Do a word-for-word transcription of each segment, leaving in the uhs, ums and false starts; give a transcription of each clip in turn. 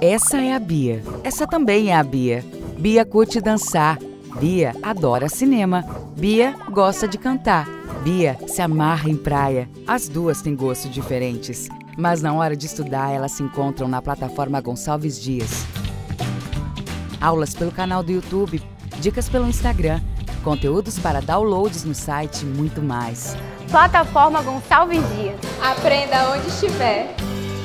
Essa é a Bia. Essa também é a Bia. Bia curte dançar. Bia adora cinema. Bia gosta de cantar. Bia se amarra em praia. As duas têm gostos diferentes, mas na hora de estudar elas se encontram na plataforma Gonçalves Dias. Aulas pelo canal do YouTube, dicas pelo Instagram, conteúdos para downloads no site e muito mais. Plataforma Gonçalves Dias. Aprenda onde estiver.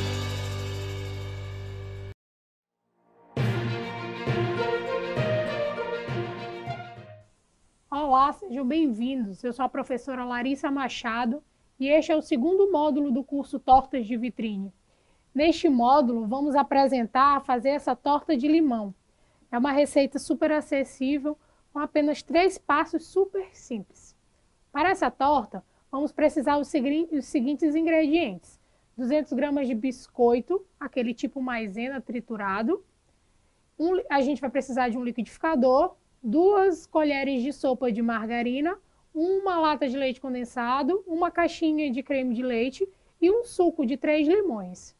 Olá, sejam bem-vindos. Eu sou a professora Larissa Machado e este é o segundo módulo do curso Tortas de Vitrine. Neste módulo, vamos apresentar fazer essa torta de limão. É uma receita super acessível, com apenas três passos super simples. Para essa torta, vamos precisar os seguintes ingredientes: duzentas gramas de biscoito, aquele tipo maisena triturado. Um, a gente vai precisar de um liquidificador, duas colheres de sopa de margarina, uma lata de leite condensado, uma caixinha de creme de leite e um suco de três limões.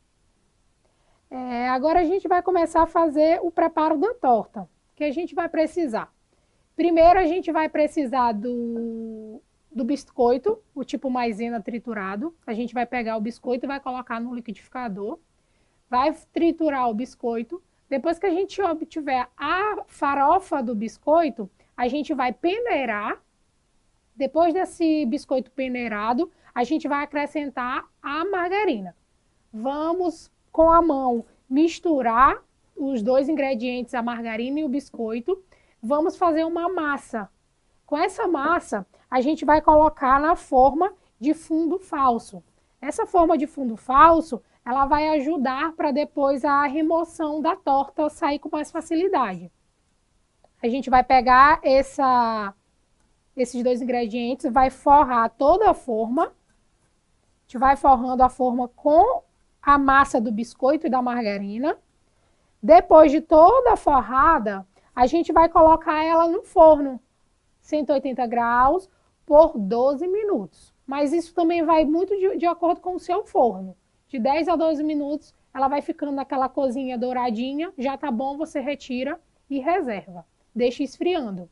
É, agora a gente vai começar a fazer o preparo da torta, que a gente vai precisar. Primeiro a gente vai precisar do, do biscoito, o tipo maisena triturado. A gente vai pegar o biscoito e vai colocar no liquidificador, vai triturar o biscoito. Depois que a gente obtiver a farofa do biscoito, a gente vai peneirar. Depois desse biscoito peneirado, a gente vai acrescentar a margarina. Vamos, com a mão, misturar os dois ingredientes, a margarina e o biscoito. Vamos fazer uma massa. Com essa massa, a gente vai colocar na forma de fundo falso. Essa forma de fundo falso, ela vai ajudar para depois a remoção da torta sair com mais facilidade. A gente vai pegar essa, esses dois ingredientes, vai forrar toda a forma. A gente vai forrando a forma com a massa do biscoito e da margarina. Depois de toda a forrada, a gente vai colocar ela no forno, cento e oitenta graus, por doze minutos. Mas isso também vai muito de, de acordo com o seu forno. De dez a doze minutos, ela vai ficando naquela corzinha douradinha, já tá bom, você retira e reserva. Deixa esfriando.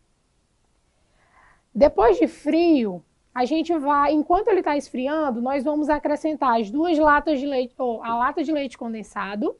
Depois de frio, a gente vai, enquanto ele está esfriando, nós vamos acrescentar as duas latas de leite, ou a lata de leite condensado,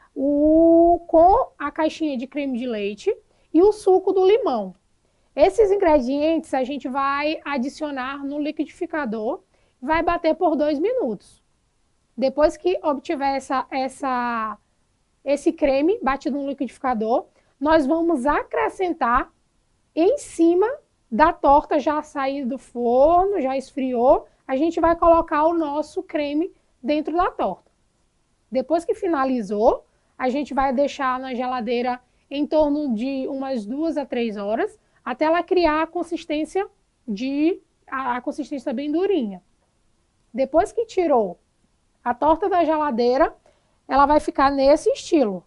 o, com a caixinha de creme de leite e o suco do limão. Esses ingredientes a gente vai adicionar no liquidificador, vai bater por dois minutos. Depois que obtiver essa, essa, esse creme batido no liquidificador, nós vamos acrescentar em cima da torta já saída do forno, já esfriou, a gente vai colocar o nosso creme dentro da torta. Depois que finalizou, a gente vai deixar na geladeira em torno de umas duas a três horas, até ela criar a consistência, de, a, a consistência bem durinha. Depois que tirou a torta da geladeira, ela vai ficar nesse estilo.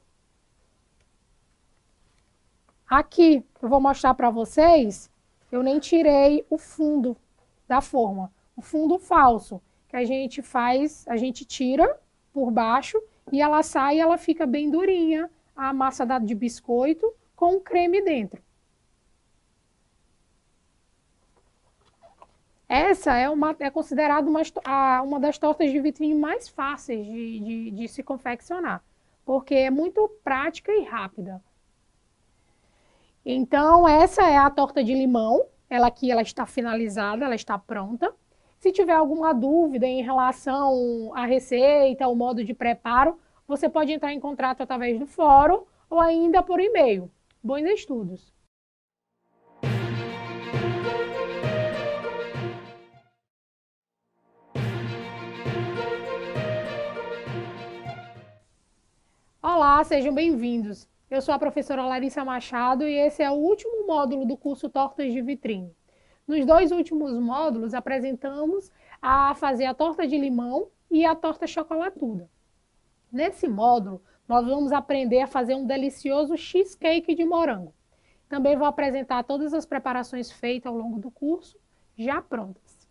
Aqui, eu vou mostrar para vocês, eu nem tirei o fundo da forma. O fundo falso, que a gente faz, a gente tira por baixo e ela sai e ela fica bem durinha, a massa de biscoito com o creme dentro. Essa é, uma, é considerada uma, uma das tortas de vitrine mais fáceis de, de, de se confeccionar, porque é muito prática e rápida. Então, essa é a torta de limão. Ela aqui ela está finalizada, ela está pronta. Se tiver alguma dúvida em relação à receita, ao modo de preparo, você pode entrar em contato através do fórum ou ainda por e-mail. Bons estudos! Olá, sejam bem-vindos. Eu sou a professora Larissa Machado e esse é o último módulo do curso Tortas de Vitrine. Nos dois últimos módulos, apresentamos a fazer a torta de limão e a torta chocolatuda. Nesse módulo, nós vamos aprender a fazer um delicioso cheesecake de morango. Também vou apresentar todas as preparações feitas ao longo do curso, já prontas.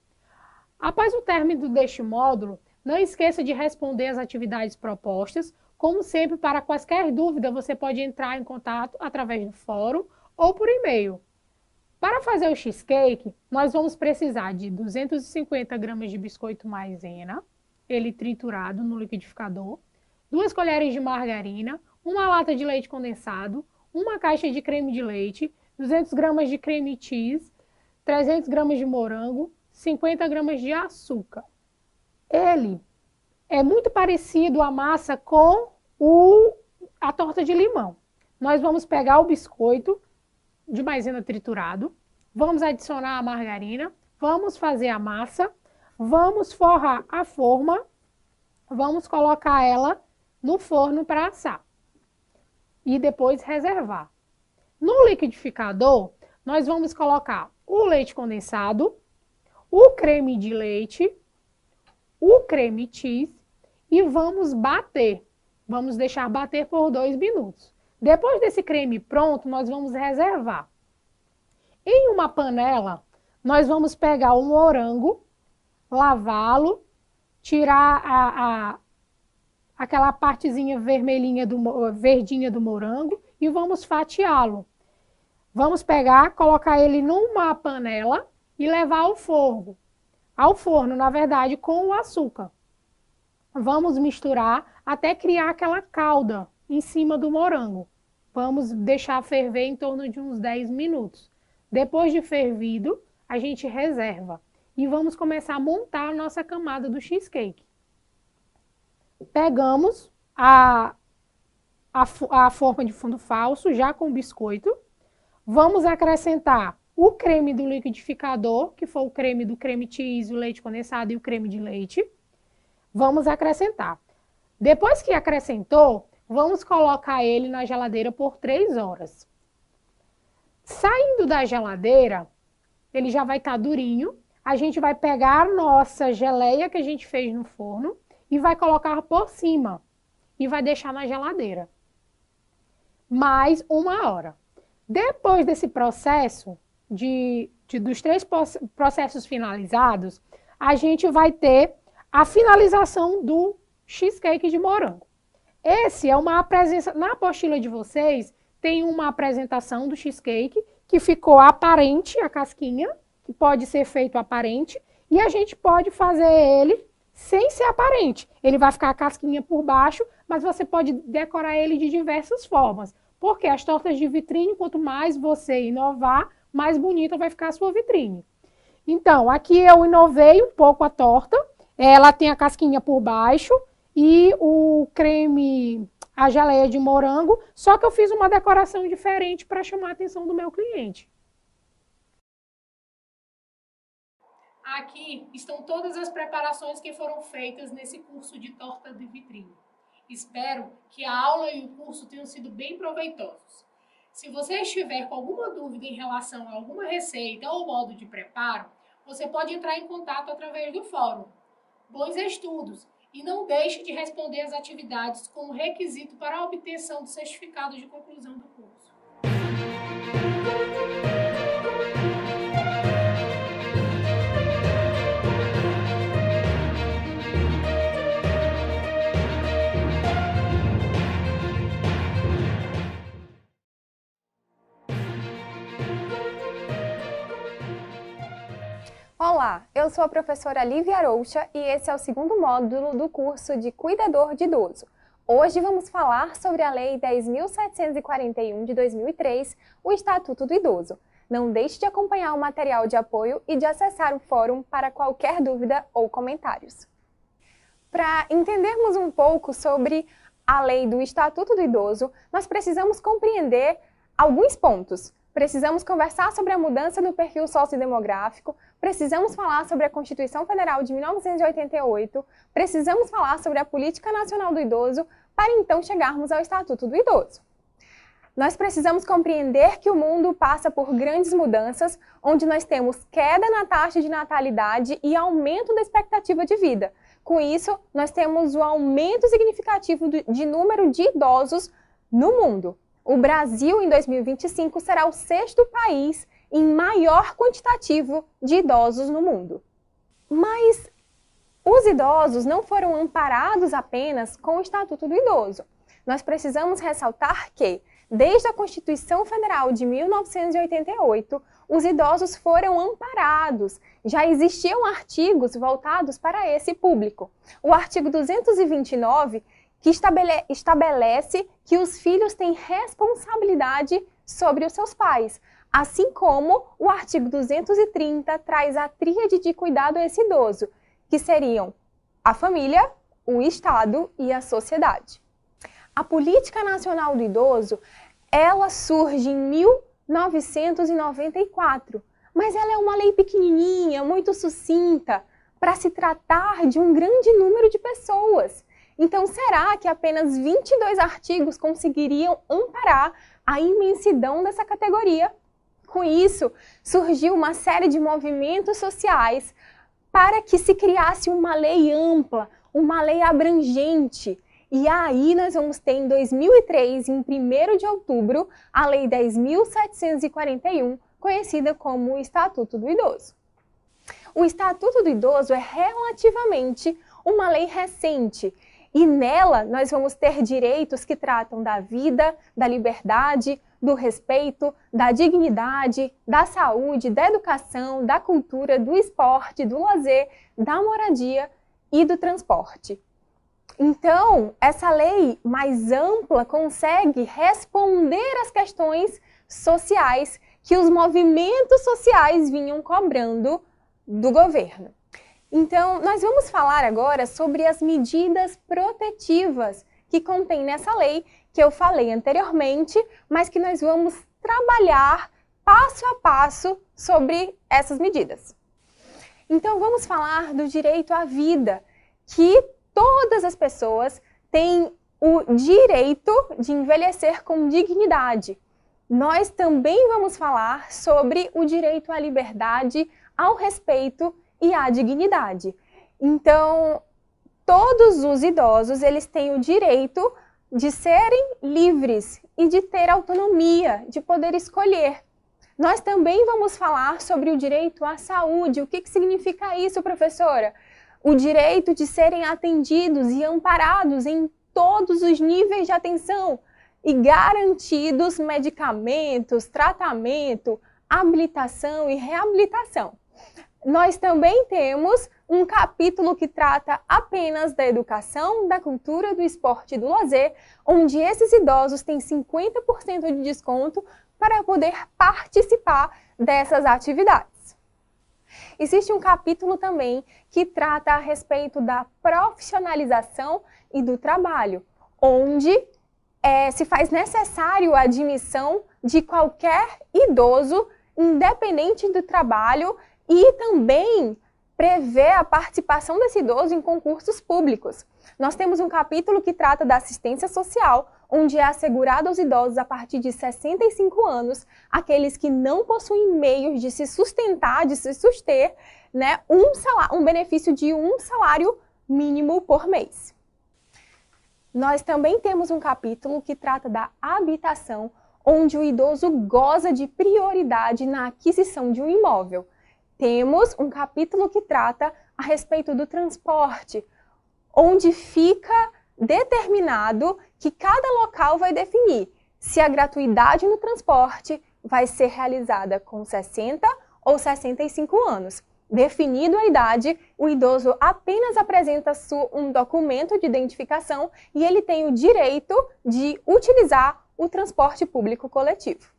Após o término deste módulo, não esqueça de responder as atividades propostas, Como sempre, para quaisquer dúvida, você pode entrar em contato através do fórum ou por e-mail. Para fazer o cheesecake, nós vamos precisar de duzentos e cinquenta gramas de biscoito maisena, ele triturado no liquidificador, duas colheres de margarina, uma lata de leite condensado, uma caixa de creme de leite, duzentas gramas de creme cheese, trezentas gramas de morango, cinquenta gramas de açúcar. Ele é muito parecido a massa com o, a torta de limão. Nós vamos pegar o biscoito de maisena triturado, vamos adicionar a margarina, vamos fazer a massa, vamos forrar a forma, vamos colocar ela no forno para assar e depois reservar. No liquidificador, nós vamos colocar o leite condensado, o creme de leite, o creme cheese e vamos bater. Vamos deixar bater por dois minutos. Depois desse creme pronto, nós vamos reservar. Em uma panela, nós vamos pegar o morango, lavá-lo, tirar a, a, aquela partezinha vermelhinha do, verdinha do morango e vamos fatiá-lo. Vamos pegar, colocar ele numa panela e levar ao forno. Ao forno, na verdade, com o açúcar. Vamos misturar até criar aquela calda em cima do morango. Vamos deixar ferver em torno de uns dez minutos. Depois de fervido, a gente reserva. E vamos começar a montar a nossa camada do cheesecake. Pegamos a, a, a forma de fundo falso, já com biscoito. Vamos acrescentar o creme do liquidificador, que foi o creme do creme cheese, o leite condensado e o creme de leite. Vamos acrescentar. Depois que acrescentou, vamos colocar ele na geladeira por três horas. Saindo da geladeira, ele já vai estar durinho. A gente vai pegar a nossa geleia que a gente fez no forno e vai colocar por cima e vai deixar na geladeira mais uma hora. Depois desse processo, de, de, dos três processos finalizados, a gente vai ter a finalização do cheesecake de morango. Esse é uma apresentação, na apostila de vocês, tem uma apresentação do cheesecake que ficou aparente, a casquinha, que pode ser feito aparente, e a gente pode fazer ele sem ser aparente. Ele vai ficar a casquinha por baixo, mas você pode decorar ele de diversas formas. Porque as tortas de vitrine, quanto mais você inovar, mais bonita vai ficar a sua vitrine. Então, aqui eu inovei um pouco a torta. Ela tem a casquinha por baixo e o creme, a geleia de morango, só que eu fiz uma decoração diferente para chamar a atenção do meu cliente. Aqui estão todas as preparações que foram feitas nesse curso de torta de vitrine. Espero que a aula e o curso tenham sido bem proveitosos. Se você estiver com alguma dúvida em relação a alguma receita ou modo de preparo, você pode entrar em contato através do fórum. Bons estudos! E não deixe de responder as atividades como requisito para a obtenção do certificado de conclusão do curso. Olá, eu sou a professora Lívia Aroucha e esse é o segundo módulo do curso de Cuidador de Idoso. Hoje vamos falar sobre a Lei dez mil setecentos e quarenta e um de dois mil e três, o Estatuto do Idoso. Não deixe de acompanhar o material de apoio e de acessar o fórum para qualquer dúvida ou comentários. Para entendermos um pouco sobre a Lei do Estatuto do Idoso, nós precisamos compreender alguns pontos. Precisamos conversar sobre a mudança do perfil sociodemográfico, precisamos falar sobre a Constituição Federal de mil novecentos e oitenta e oito, precisamos falar sobre a Política Nacional do Idoso, para então chegarmos ao Estatuto do Idoso. Nós precisamos compreender que o mundo passa por grandes mudanças, onde nós temos queda na taxa de natalidade e aumento da expectativa de vida. Com isso, nós temos o aumento significativo de número de idosos no mundo. O Brasil, em dois mil e vinte e cinco, será o sexto país em maior quantitativo de idosos no mundo. Mas Os idosos não foram amparados apenas com o Estatuto do Idoso. Nós precisamos ressaltar que, desde a Constituição Federal de mil novecentos e oitenta e oito, os idosos foram amparados. Já existiam artigos voltados para esse público. O artigo duzentos e vinte e nove, que estabele- estabelece que os filhos têm responsabilidade sobre os seus pais, assim como o artigo duzentos e trinta traz a tríade de cuidado a esse idoso, que seriam a família, o Estado e a sociedade. A Política Nacional do Idoso, ela surge em mil novecentos e noventa e quatro, mas ela é uma lei pequenininha, muito sucinta, para se tratar de um grande número de pessoas. Então, será que apenas vinte e dois artigos conseguiriam amparar a imensidão dessa categoria? Com isso, surgiu uma série de movimentos sociais para que se criasse uma lei ampla, uma lei abrangente. E aí nós vamos ter em dois mil e três, em primeiro de outubro, a Lei dez mil setecentos e quarenta e um, conhecida como o Estatuto do Idoso. O Estatuto do Idoso é relativamente uma lei recente e nela nós vamos ter direitos que tratam da vida, da liberdade, do respeito, da dignidade, da saúde, da educação, da cultura, do esporte, do lazer, da moradia e do transporte. Então, essa lei mais ampla consegue responder às questões sociais que os movimentos sociais vinham cobrando do governo. Então, nós vamos falar agora sobre as medidas protetivas que contém nessa lei, que eu falei anteriormente, mas que nós vamos trabalhar passo a passo sobre essas medidas. Então, vamos falar do direito à vida, que todas as pessoas têm o direito de envelhecer com dignidade. Nós também vamos falar sobre o direito à liberdade, ao respeito e à dignidade. Então, todos os idosos, eles têm o direito de serem livres e de ter autonomia, de poder escolher. Nós também vamos falar sobre o direito à saúde. O que que significa isso, professora? O direito de serem atendidos e amparados em todos os níveis de atenção e garantidos medicamentos, tratamento, habilitação e reabilitação. Nós também temos um capítulo que trata apenas da educação, da cultura, do esporte e do lazer, onde esses idosos têm cinquenta por cento de desconto para poder participar dessas atividades. Existe um capítulo também que trata a respeito da profissionalização e do trabalho, onde é, se faz necessário a admissão de qualquer idoso, independente do trabalho, e também prevê a participação desse idoso em concursos públicos. Nós temos um capítulo que trata da assistência social, onde é assegurado aos idosos a partir de sessenta e cinco anos, aqueles que não possuem meios de se sustentar, de se suster, né, um, salário, um benefício de um salário mínimo por mês. Nós também temos um capítulo que trata da habitação, onde o idoso goza de prioridade na aquisição de um imóvel. Temos um capítulo que trata a respeito do transporte, onde fica determinado que cada local vai definir se a gratuidade no transporte vai ser realizada com sessenta ou sessenta e cinco anos. Definido a idade, o idoso apenas apresenta um documento de identificação e ele tem o direito de utilizar o transporte público coletivo.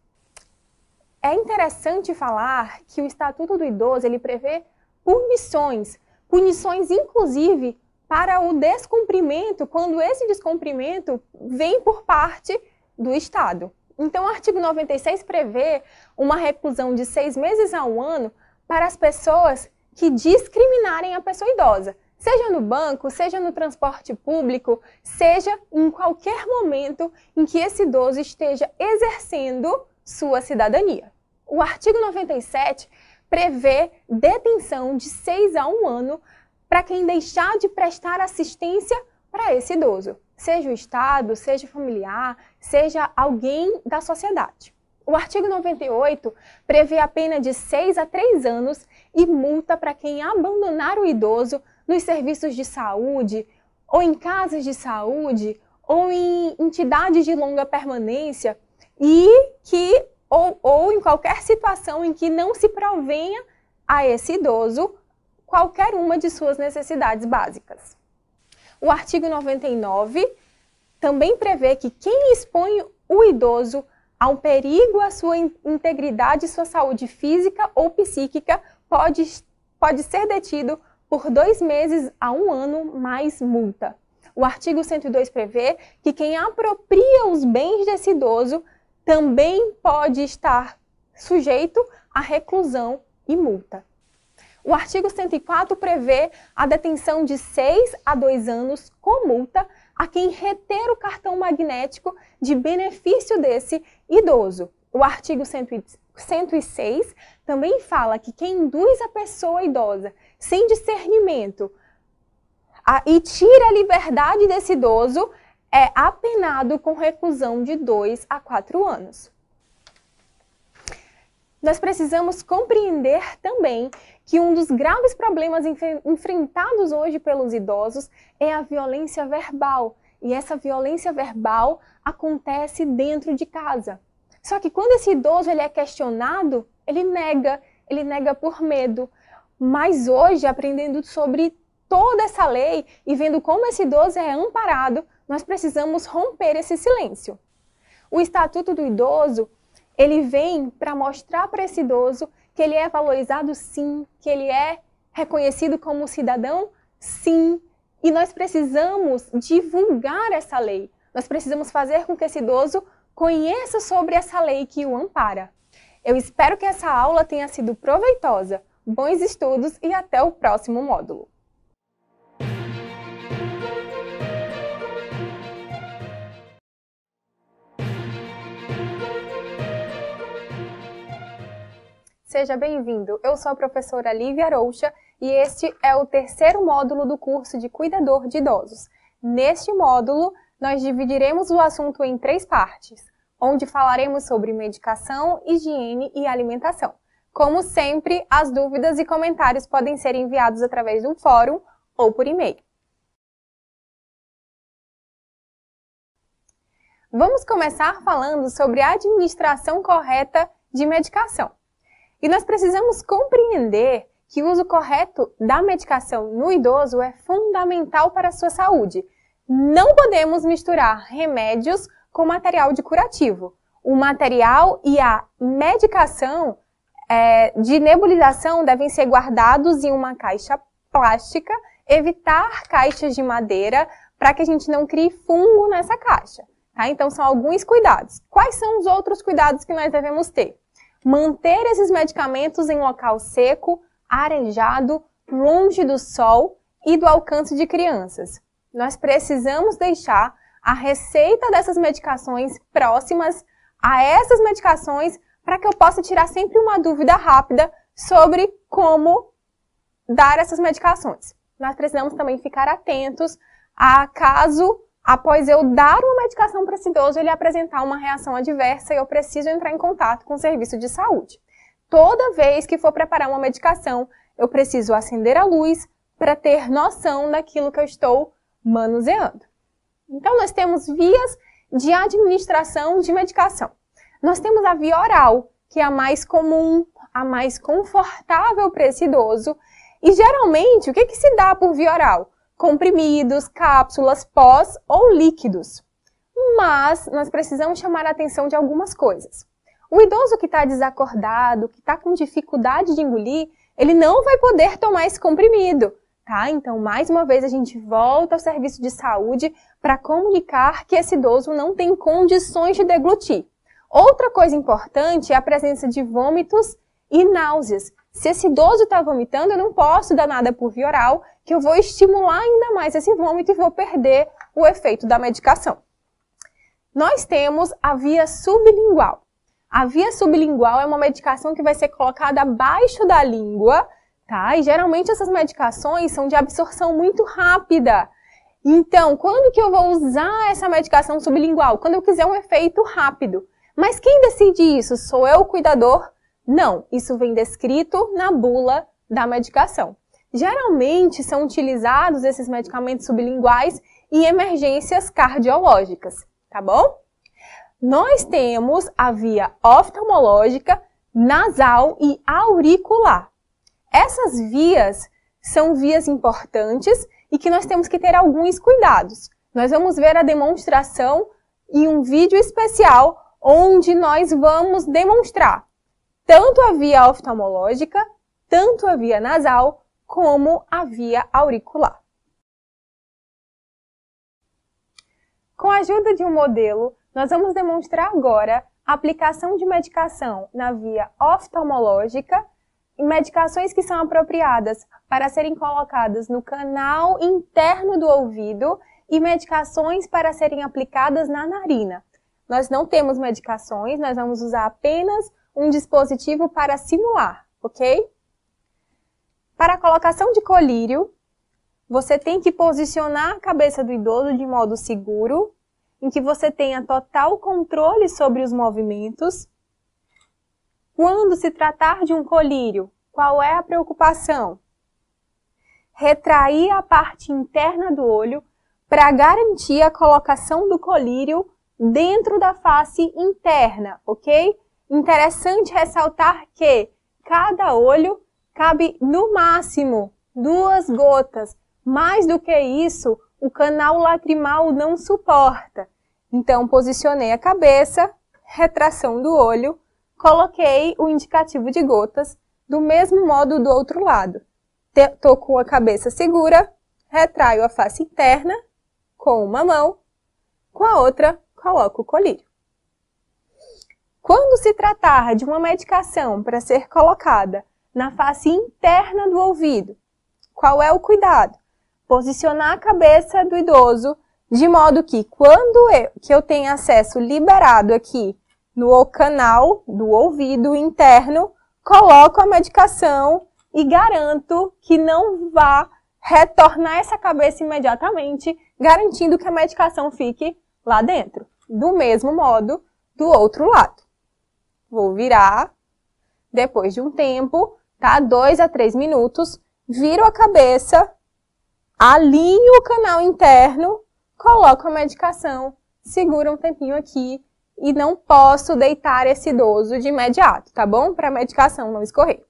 É interessante falar que o Estatuto do Idoso ele prevê punições, punições inclusive para o descumprimento, quando esse descumprimento vem por parte do Estado. Então, o artigo noventa e seis prevê uma reclusão de seis meses a um ano para as pessoas que discriminarem a pessoa idosa, seja no banco, seja no transporte público, seja em qualquer momento em que esse idoso esteja exercendo sua cidadania. O artigo noventa e sete prevê detenção de seis a um ano para quem deixar de prestar assistência para esse idoso, seja o Estado, seja familiar, seja alguém da sociedade. O artigo noventa e oito prevê a pena de seis a três anos e multa para quem abandonar o idoso nos serviços de saúde, ou em casas de saúde, ou em entidades de longa permanência, e que, ou, ou em qualquer situação em que não se provenha a esse idoso qualquer uma de suas necessidades básicas. O artigo noventa e nove também prevê que quem expõe o idoso a um perigo à sua integridade e sua saúde física ou psíquica pode, pode ser detido por dois meses a um ano mais multa. O artigo cento e dois prevê que quem apropria os bens desse idoso também pode estar sujeito à reclusão e multa. O artigo cento e quatro prevê a detenção de seis a dois anos com multa a quem reter o cartão magnético de benefício desse idoso. O artigo cento e seis também fala que quem induz a pessoa idosa sem discernimento a, e tira a liberdade desse idoso é apenado com reclusão de dois a quatro anos. Nós precisamos compreender também que um dos graves problemas enfrentados hoje pelos idosos é a violência verbal. E essa violência verbal acontece dentro de casa. Só que quando esse idoso ele é questionado, ele nega, ele nega por medo. Mas hoje, aprendendo sobre toda essa lei e vendo como esse idoso é amparado, nós precisamos romper esse silêncio. O Estatuto do Idoso, ele vem para mostrar para esse idoso que ele é valorizado sim, que ele é reconhecido como cidadão sim, e nós precisamos divulgar essa lei. Nós precisamos fazer com que esse idoso conheça sobre essa lei que o ampara. Eu espero que essa aula tenha sido proveitosa. Bons estudos e até o próximo módulo. Seja bem-vindo, eu sou a professora Lívia Aroucha e este é o terceiro módulo do curso de Cuidador de Idosos. Neste módulo, nós dividiremos o assunto em três partes, onde falaremos sobre medicação, higiene e alimentação. Como sempre, as dúvidas e comentários podem ser enviados através do fórum ou por e-mail. Vamos começar falando sobre a administração correta de medicação. E nós precisamos compreender que o uso correto da medicação no idoso é fundamental para a sua saúde. Não podemos misturar remédios com material de curativo. O material e a medicação é, de nebulização devem ser guardados em uma caixa plástica, evitar caixas de madeira para que a gente não crie fungo nessa caixa. Tá? Então, são alguns cuidados. Quais são os outros cuidados que nós devemos ter? Manter esses medicamentos em local seco, arejado, longe do sol e do alcance de crianças. Nós precisamos deixar a receita dessas medicações próximas a essas medicações para que eu possa tirar sempre uma dúvida rápida sobre como dar essas medicações. Nós precisamos também ficar atentos a caso, após eu dar uma medicação para esse idoso, ele apresentar uma reação adversa e eu preciso entrar em contato com o serviço de saúde. Toda vez que for preparar uma medicação, eu preciso acender a luz para ter noção daquilo que eu estou manuseando. Então, nós temos vias de administração de medicação. Nós temos a via oral, que é a mais comum, a mais confortável para esse idoso. E, geralmente, o que, que se dá por via oral? Comprimidos, cápsulas, pós ou líquidos. Mas nós precisamos chamar a atenção de algumas coisas. O idoso que está desacordado, que está com dificuldade de engolir, ele não vai poder tomar esse comprimido, tá? Então, mais uma vez, a gente volta ao serviço de saúde para comunicar que esse idoso não tem condições de deglutir. Outra coisa importante é a presença de vômitos e náuseas. Se esse idoso está vomitando, eu não posso dar nada por via oral, que eu vou estimular ainda mais esse vômito e vou perder o efeito da medicação. Nós temos a via sublingual. A via sublingual é uma medicação que vai ser colocada abaixo da língua, tá? E geralmente essas medicações são de absorção muito rápida. Então, quando que eu vou usar essa medicação sublingual? Quando eu quiser um efeito rápido. Mas quem decide isso? Sou eu o cuidador? Não, isso vem descrito na bula da medicação. Geralmente são utilizados esses medicamentos sublinguais em emergências cardiológicas, tá bom? Nós temos a via oftalmológica, nasal e auricular. Essas vias são vias importantes e que nós temos que ter alguns cuidados. Nós vamos ver a demonstração em um vídeo especial onde nós vamos demonstrar tanto a via oftalmológica, tanto a via nasal, como a via auricular. Com a ajuda de um modelo, nós vamos demonstrar agora a aplicação de medicação na via oftalmológica e medicações que são apropriadas para serem colocadas no canal interno do ouvido e medicações para serem aplicadas na narina. Nós não temos medicações, nós vamos usar apenas um dispositivo para simular, ok? Para a colocação de colírio, você tem que posicionar a cabeça do idoso de modo seguro, em que você tenha total controle sobre os movimentos. Quando se tratar de um colírio, qual é a preocupação? Retrair a parte interna do olho para garantir a colocação do colírio dentro da face interna, ok? Interessante ressaltar que cada olho cabe no máximo duas gotas. Mais do que isso, o canal lacrimal não suporta. Então, posicionei a cabeça, retração do olho, coloquei o indicativo de gotas, do mesmo modo do outro lado. Estou com a cabeça segura, retraio a face interna com uma mão, com a outra coloco o colírio. Quando se tratar de uma medicação para ser colocada na face interna do ouvido, qual é o cuidado? Posicionar a cabeça do idoso de modo que quando eu, que eu tenha acesso liberado aqui no canal do ouvido interno, coloco a medicação e garanto que não vá retornar essa cabeça imediatamente, garantindo que a medicação fique lá dentro. Do mesmo modo, do outro lado. Vou virar, depois de um tempo, tá? Dois a três minutos, viro a cabeça, alinho o canal interno, coloco a medicação, seguro um tempinho aqui e não posso deitar esse idoso de imediato, tá bom? Para a medicação não escorrer.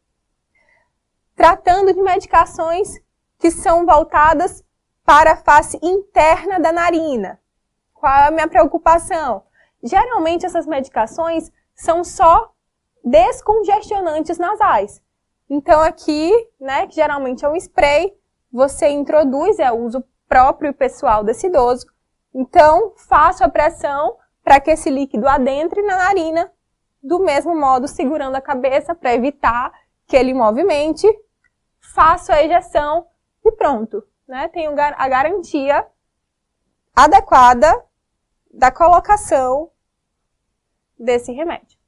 Tratando de medicações que são voltadas para a face interna da narina. Qual é a minha preocupação? Geralmente essas medicações são só descongestionantes nasais. Então aqui, né, que geralmente é um spray, você introduz, é o uso próprio e pessoal desse idoso. Então, faço a pressão para que esse líquido adentre na narina, do mesmo modo segurando a cabeça para evitar que ele movimente. Faço a ejeção e pronto, né? Tenho a garantia adequada da colocação desse remédio.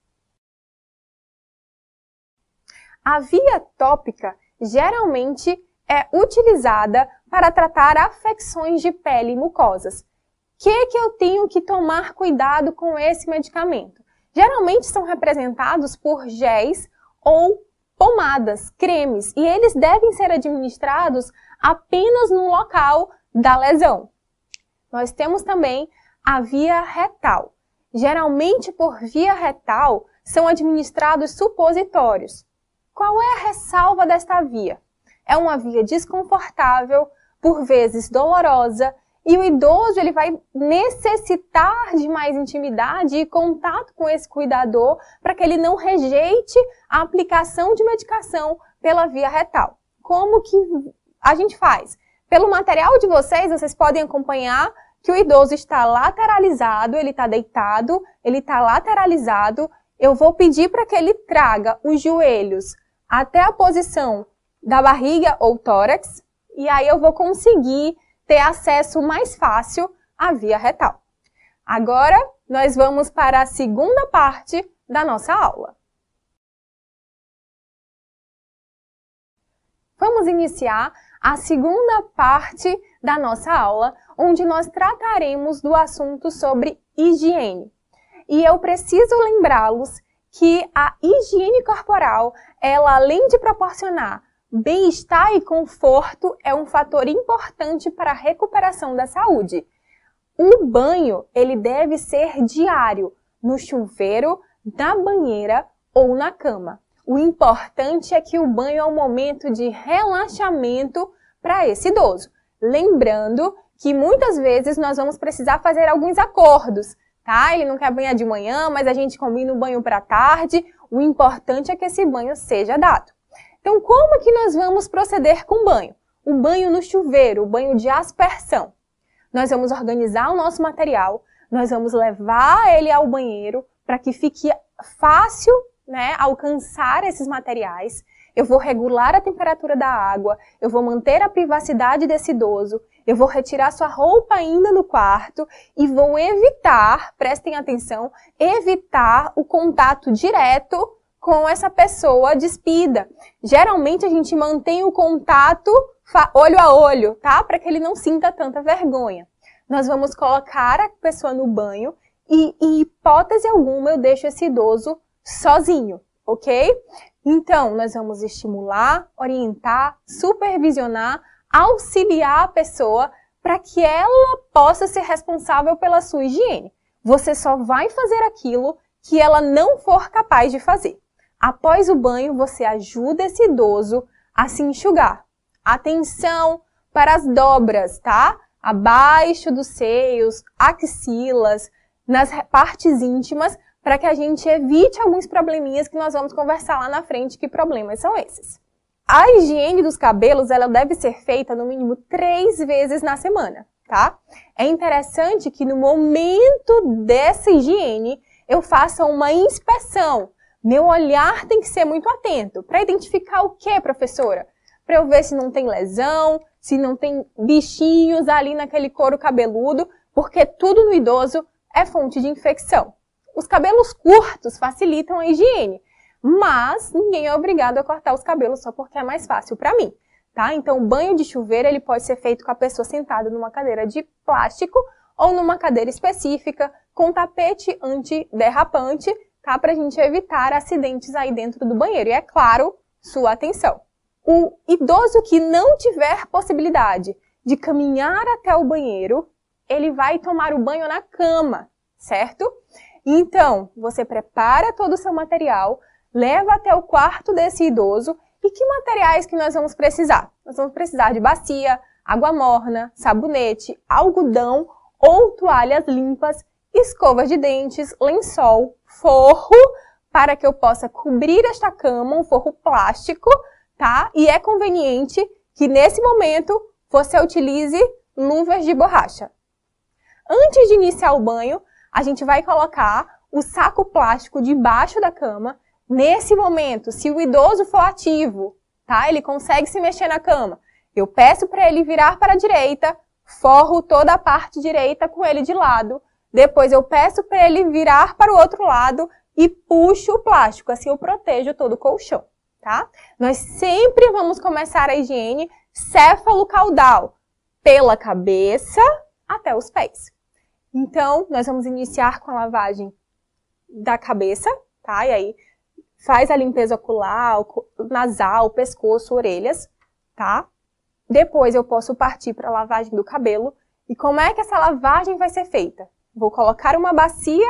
A via tópica geralmente é utilizada para tratar afecções de pele e mucosas. O que que eu tenho que tomar cuidado com esse medicamento? Geralmente são representados por géis ou pomadas, cremes, e eles devem ser administrados apenas no local da lesão. Nós temos também a via retal. Geralmente, por via retal, são administrados supositórios. Qual é a ressalva desta via? É uma via desconfortável, por vezes dolorosa, e o idoso ele vai necessitar de mais intimidade e contato com esse cuidador para que ele não rejeite a aplicação de medicação pela via retal. Como que a gente faz? Pelo material de vocês, vocês podem acompanhar que o idoso está lateralizado, ele está deitado, ele está lateralizado. Eu vou pedir para que ele traga os joelhos até a posição da barriga ou tórax, e aí eu vou conseguir ter acesso mais fácil à via retal. Agora, nós vamos para a segunda parte da nossa aula. Vamos iniciar a segunda parte da nossa aula, onde nós trataremos do assunto sobre higiene. E eu preciso lembrá-los que a higiene corporal, ela além de proporcionar Bem-estar e conforto é um fator importante para a recuperação da saúde. O banho, ele deve ser diário, no chuveiro, na banheira ou na cama. O importante é que o banho é um momento de relaxamento para esse idoso. Lembrando que muitas vezes nós vamos precisar fazer alguns acordos, tá? Ele não quer banhar de manhã, mas a gente combina o banho para tarde. O importante é que esse banho seja dado. Então, como é que nós vamos proceder com o banho? O banho no chuveiro, o banho de aspersão. Nós vamos organizar o nosso material, nós vamos levar ele ao banheiro para que fique fácil, né, alcançar esses materiais. Eu vou regular a temperatura da água, eu vou manter a privacidade desse idoso, eu vou retirar sua roupa ainda no quarto e vou evitar, prestem atenção, evitar o contato direto com essa pessoa despida. Geralmente a gente mantém o contato olho a olho, tá? Para que ele não sinta tanta vergonha. Nós vamos colocar a pessoa no banho e, em hipótese alguma, eu deixo esse idoso sozinho, ok? Então, nós vamos estimular, orientar, supervisionar, auxiliar a pessoa para que ela possa ser responsável pela sua higiene. Você só vai fazer aquilo que ela não for capaz de fazer. Após o banho, você ajuda esse idoso a se enxugar. Atenção para as dobras, tá? Abaixo dos seios, axilas, nas partes íntimas, para que a gente evite alguns probleminhas que nós vamos conversar lá na frente. Que problemas são esses? A higiene dos cabelos, ela deve ser feita no mínimo três vezes na semana, tá? É interessante que no momento dessa higiene, eu faça uma inspeção. Meu olhar tem que ser muito atento. Para identificar o que, professora? Para eu ver se não tem lesão, se não tem bichinhos ali naquele couro cabeludo, porque tudo no idoso é fonte de infecção. Os cabelos curtos facilitam a higiene, mas ninguém é obrigado a cortar os cabelos só porque é mais fácil para mim, tá? Então, o banho de chuveiro ele pode ser feito com a pessoa sentada numa cadeira de plástico ou numa cadeira específica com tapete antiderrapante, tá? Para a gente evitar acidentes aí dentro do banheiro. E é claro, sua atenção. O idoso que não tiver possibilidade de caminhar até o banheiro, ele vai tomar o banho na cama, certo? Então, você prepara todo o seu material, leva até o quarto desse idoso. E que materiais que nós vamos precisar? Nós vamos precisar de bacia, água morna, sabonete, algodão ou toalhas limpas, escova de dentes, lençol, forro, para que eu possa cobrir esta cama, um forro plástico, tá? E é conveniente que nesse momento você utilize luvas de borracha. Antes de iniciar o banho, a gente vai colocar o saco plástico debaixo da cama. Nesse momento, se o idoso for ativo, tá? Ele consegue se mexer na cama. Eu peço para ele virar para a direita, forro toda a parte direita com ele de lado. Depois eu peço para ele virar para o outro lado e puxo o plástico. Assim eu protejo todo o colchão, tá? Nós sempre vamos começar a higiene céfalo-caudal, pela cabeça até os pés. Então, nós vamos iniciar com a lavagem da cabeça, tá? E aí, faz a limpeza ocular, nasal, pescoço, orelhas, tá? Depois eu posso partir para a lavagem do cabelo. E como é que essa lavagem vai ser feita? Vou colocar uma bacia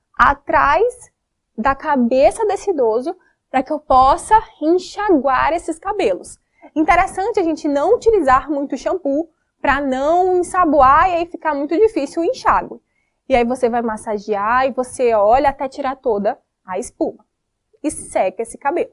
atrás da cabeça desse idoso para que eu possa enxaguar esses cabelos. Interessante a gente não utilizar muito shampoo para não ensaboar e aí ficar muito difícil o enxágue. E aí você vai massagear e você olha até tirar toda a espuma. E seca esse cabelo.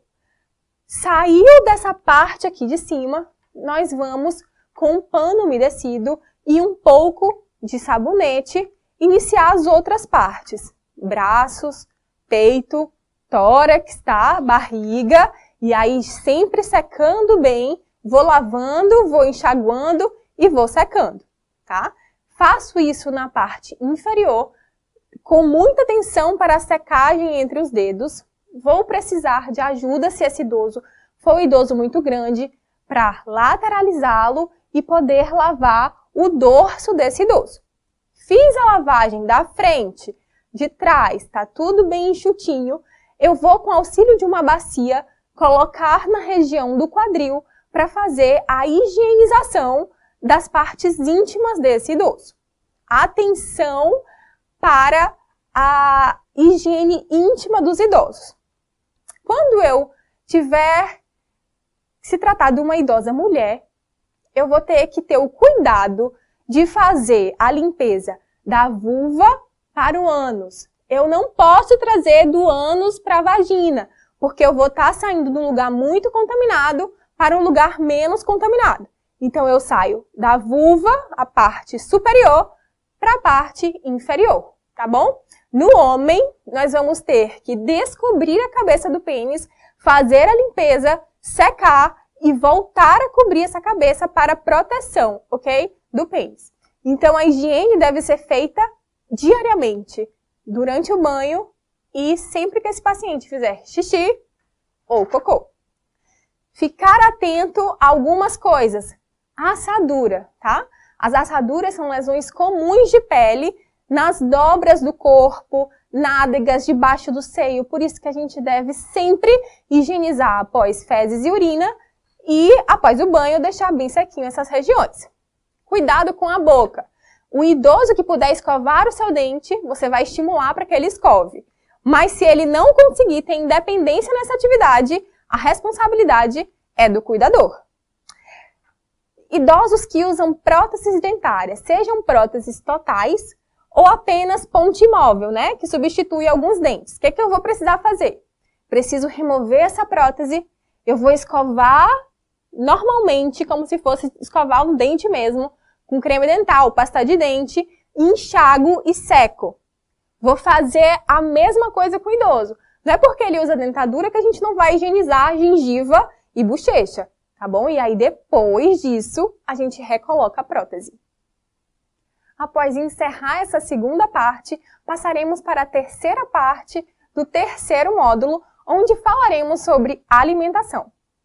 Saiu dessa parte aqui de cima, nós vamos com um pano umedecido e um pouco de sabonete iniciar as outras partes. Braços, peito, tórax, tá? Barriga. E aí sempre secando bem, vou lavando, vou enxaguando e vou secando, tá? Faço isso na parte inferior, com muita atenção para a secagem entre os dedos. Vou precisar de ajuda se esse idoso for um idoso muito grande, para lateralizá-lo e poder lavar o dorso desse idoso. Fiz a lavagem da frente, de trás, tá tudo bem enxutinho. Eu vou, com auxílio de uma bacia, colocar na região do quadril para fazer a higienização das partes íntimas desse idoso. Atenção para a higiene íntima dos idosos. Quando eu tiver se tratar de uma idosa mulher, eu vou ter que ter o cuidado de fazer a limpeza da vulva para o ânus. Eu não posso trazer do ânus para a vagina, porque eu vou estar saindo de um lugar muito contaminado para um lugar menos contaminado. Então, eu saio da vulva, a parte superior, para a parte inferior, tá bom? No homem, nós vamos ter que descobrir a cabeça do pênis, fazer a limpeza, secar e voltar a cobrir essa cabeça para proteção, ok? Do pênis. Então, a higiene deve ser feita diariamente, durante o banho e sempre que esse paciente fizer xixi ou cocô. Ficar atento a algumas coisas. Assadura, tá? As assaduras são lesões comuns de pele nas dobras do corpo, nádegas, debaixo do seio. Por isso que a gente deve sempre higienizar após fezes e urina e após o banho deixar bem sequinho essas regiões. Cuidado com a boca. O idoso que puder escovar o seu dente, você vai estimular para que ele escove. Mas se ele não conseguir ter independência nessa atividade, a responsabilidade é do cuidador. Idosos que usam próteses dentárias, sejam próteses totais ou apenas ponte móvel, né? Que substitui alguns dentes. O que é que eu vou precisar fazer? Preciso remover essa prótese, eu vou escovar normalmente, como se fosse escovar um dente mesmo, com creme dental, pasta de dente, enxago e seco. Vou fazer a mesma coisa com o idoso. Não é porque ele usa dentadura que a gente não vai higienizar a gengiva e bochecha, tá bom? E aí depois disso, a gente recoloca a prótese. Após encerrar essa segunda parte, passaremos para a terceira parte do terceiro módulo, onde falaremos sobre alimentação.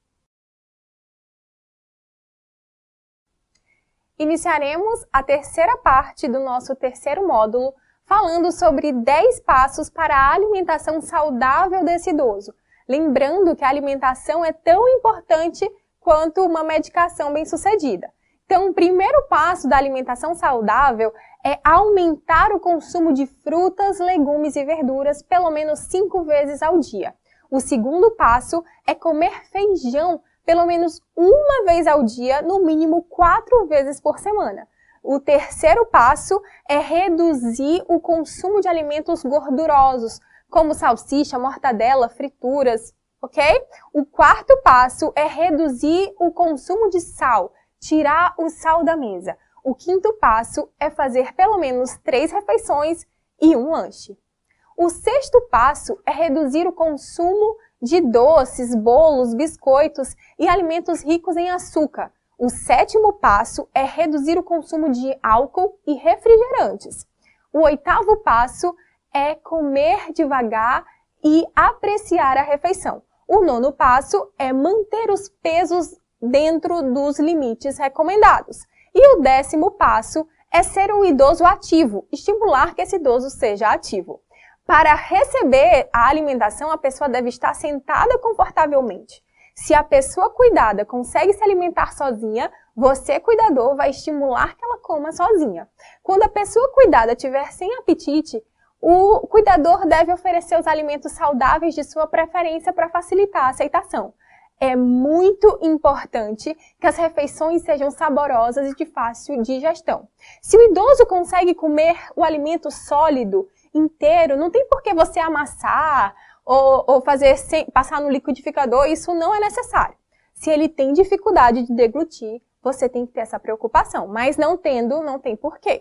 Iniciaremos a terceira parte do nosso terceiro módulo falando sobre dez passos para a alimentação saudável desse idoso. Lembrando que a alimentação é tão importante quanto uma medicação bem-sucedida. Então, o primeiro passo da alimentação saudável é aumentar o consumo de frutas, legumes e verduras pelo menos cinco vezes ao dia. O segundo passo é comer feijão pelo menos uma vez ao dia, no mínimo quatro vezes por semana. O terceiro passo é reduzir o consumo de alimentos gordurosos, como salsicha, mortadela, frituras, ok? O quarto passo é reduzir o consumo de sal, tirar o sal da mesa. O quinto passo é fazer pelo menos três refeições e um lanche. O sexto passo é reduzir o consumo de doces, bolos, biscoitos e alimentos ricos em açúcar. O sétimo passo é reduzir o consumo de álcool e refrigerantes. O oitavo passo é comer devagar e apreciar a refeição. O nono passo é manter os pesos dentro dos limites recomendados. E o décimo passo é ser um idoso ativo, estimular que esse idoso seja ativo. Para receber a alimentação, a pessoa deve estar sentada confortavelmente. Se a pessoa cuidada consegue se alimentar sozinha, você, cuidador, vai estimular que ela coma sozinha. Quando a pessoa cuidada estiver sem apetite, o cuidador deve oferecer os alimentos saudáveis de sua preferência para facilitar a aceitação. É muito importante que as refeições sejam saborosas e de fácil digestão. Se o idoso consegue comer o alimento sólido, inteiro, não tem por que você amassar ou, ou fazer sem, passar no liquidificador, isso não é necessário. Se ele tem dificuldade de deglutir, você tem que ter essa preocupação, mas não tendo, não tem porquê.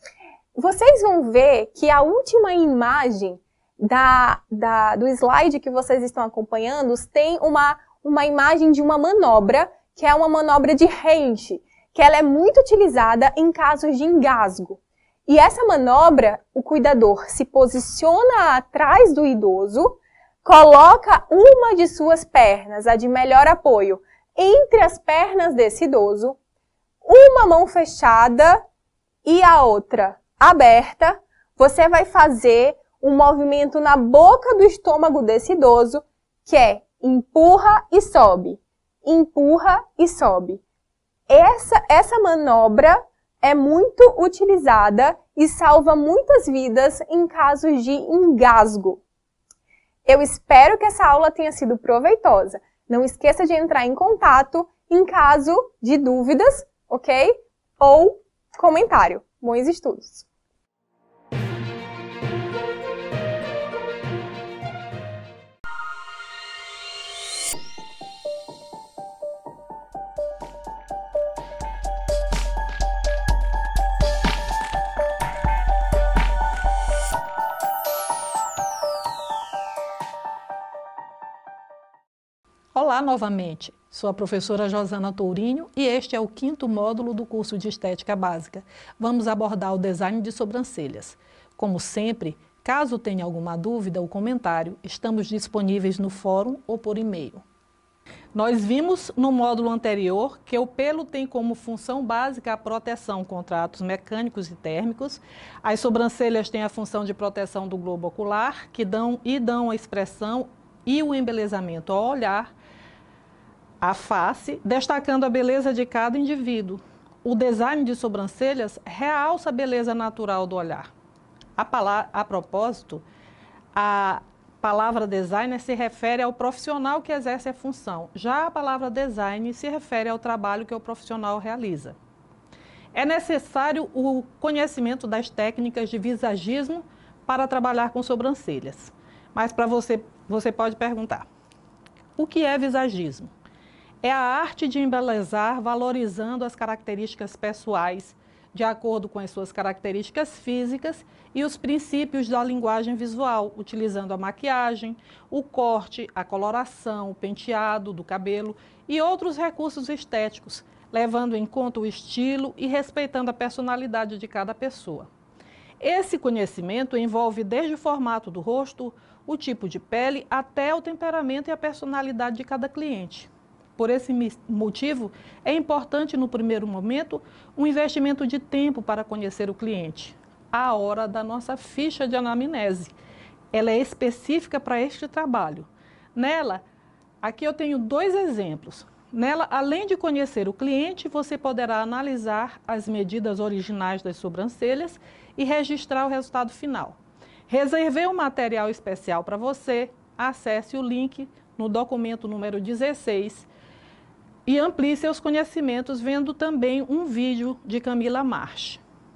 Vocês vão ver que a última imagem da, da, do slide que vocês estão acompanhando tem uma, uma imagem de uma manobra, que é uma manobra de Hensch, que ela é muito utilizada em casos de engasgo. E essa manobra, o cuidador se posiciona atrás do idoso, coloca uma de suas pernas, a de melhor apoio, entre as pernas desse idoso, uma mão fechada e a outra aberta. Você vai fazer um movimento na boca do estômago desse idoso, que é empurra e sobe, empurra e sobe. Essa, essa manobra é muito utilizada e salva muitas vidas em casos de engasgo. Eu espero que essa aula tenha sido proveitosa. Não esqueça de entrar em contato em caso de dúvidas, ok? Ou comentário. Bons estudos! Olá novamente, sou a professora Josana Tourinho e este é o quinto módulo do curso de Estética Básica. Vamos abordar o design de sobrancelhas. Como sempre, caso tenha alguma dúvida ou comentário, estamos disponíveis no fórum ou por e-mail. Nós vimos no módulo anterior que o pelo tem como função básica a proteção contra atos mecânicos e térmicos. As sobrancelhas têm a função de proteção do globo ocular, que dão e dão a expressão e o embelezamento ao olhar, a face, destacando a beleza de cada indivíduo. O design de sobrancelhas realça a beleza natural do olhar. A, palavra, a propósito, a palavra designer se refere ao profissional que exerce a função. Já a palavra design se refere ao trabalho que o profissional realiza. É necessário o conhecimento das técnicas de visagismo para trabalhar com sobrancelhas. Mas para você, você pode perguntar, o que é visagismo? É a arte de embelezar valorizando as características pessoais, de acordo com as suas características físicas e os princípios da linguagem visual, utilizando a maquiagem, o corte, a coloração, o penteado do cabelo e outros recursos estéticos, levando em conta o estilo e respeitando a personalidade de cada pessoa. Esse conhecimento envolve desde o formato do rosto, o tipo de pele, até o temperamento e a personalidade de cada cliente. Por esse motivo, é importante no primeiro momento um investimento de tempo para conhecer o cliente, a hora da nossa ficha de anamnese. Ela é específica para este trabalho. Nela, aqui eu tenho dois exemplos. Nela, além de conhecer o cliente, você poderá analisar as medidas originais das sobrancelhas e registrar o resultado final. Reservei um material especial para você, acesse o link no documento número dezesseis e amplie seus conhecimentos vendo também um vídeo de Camila March.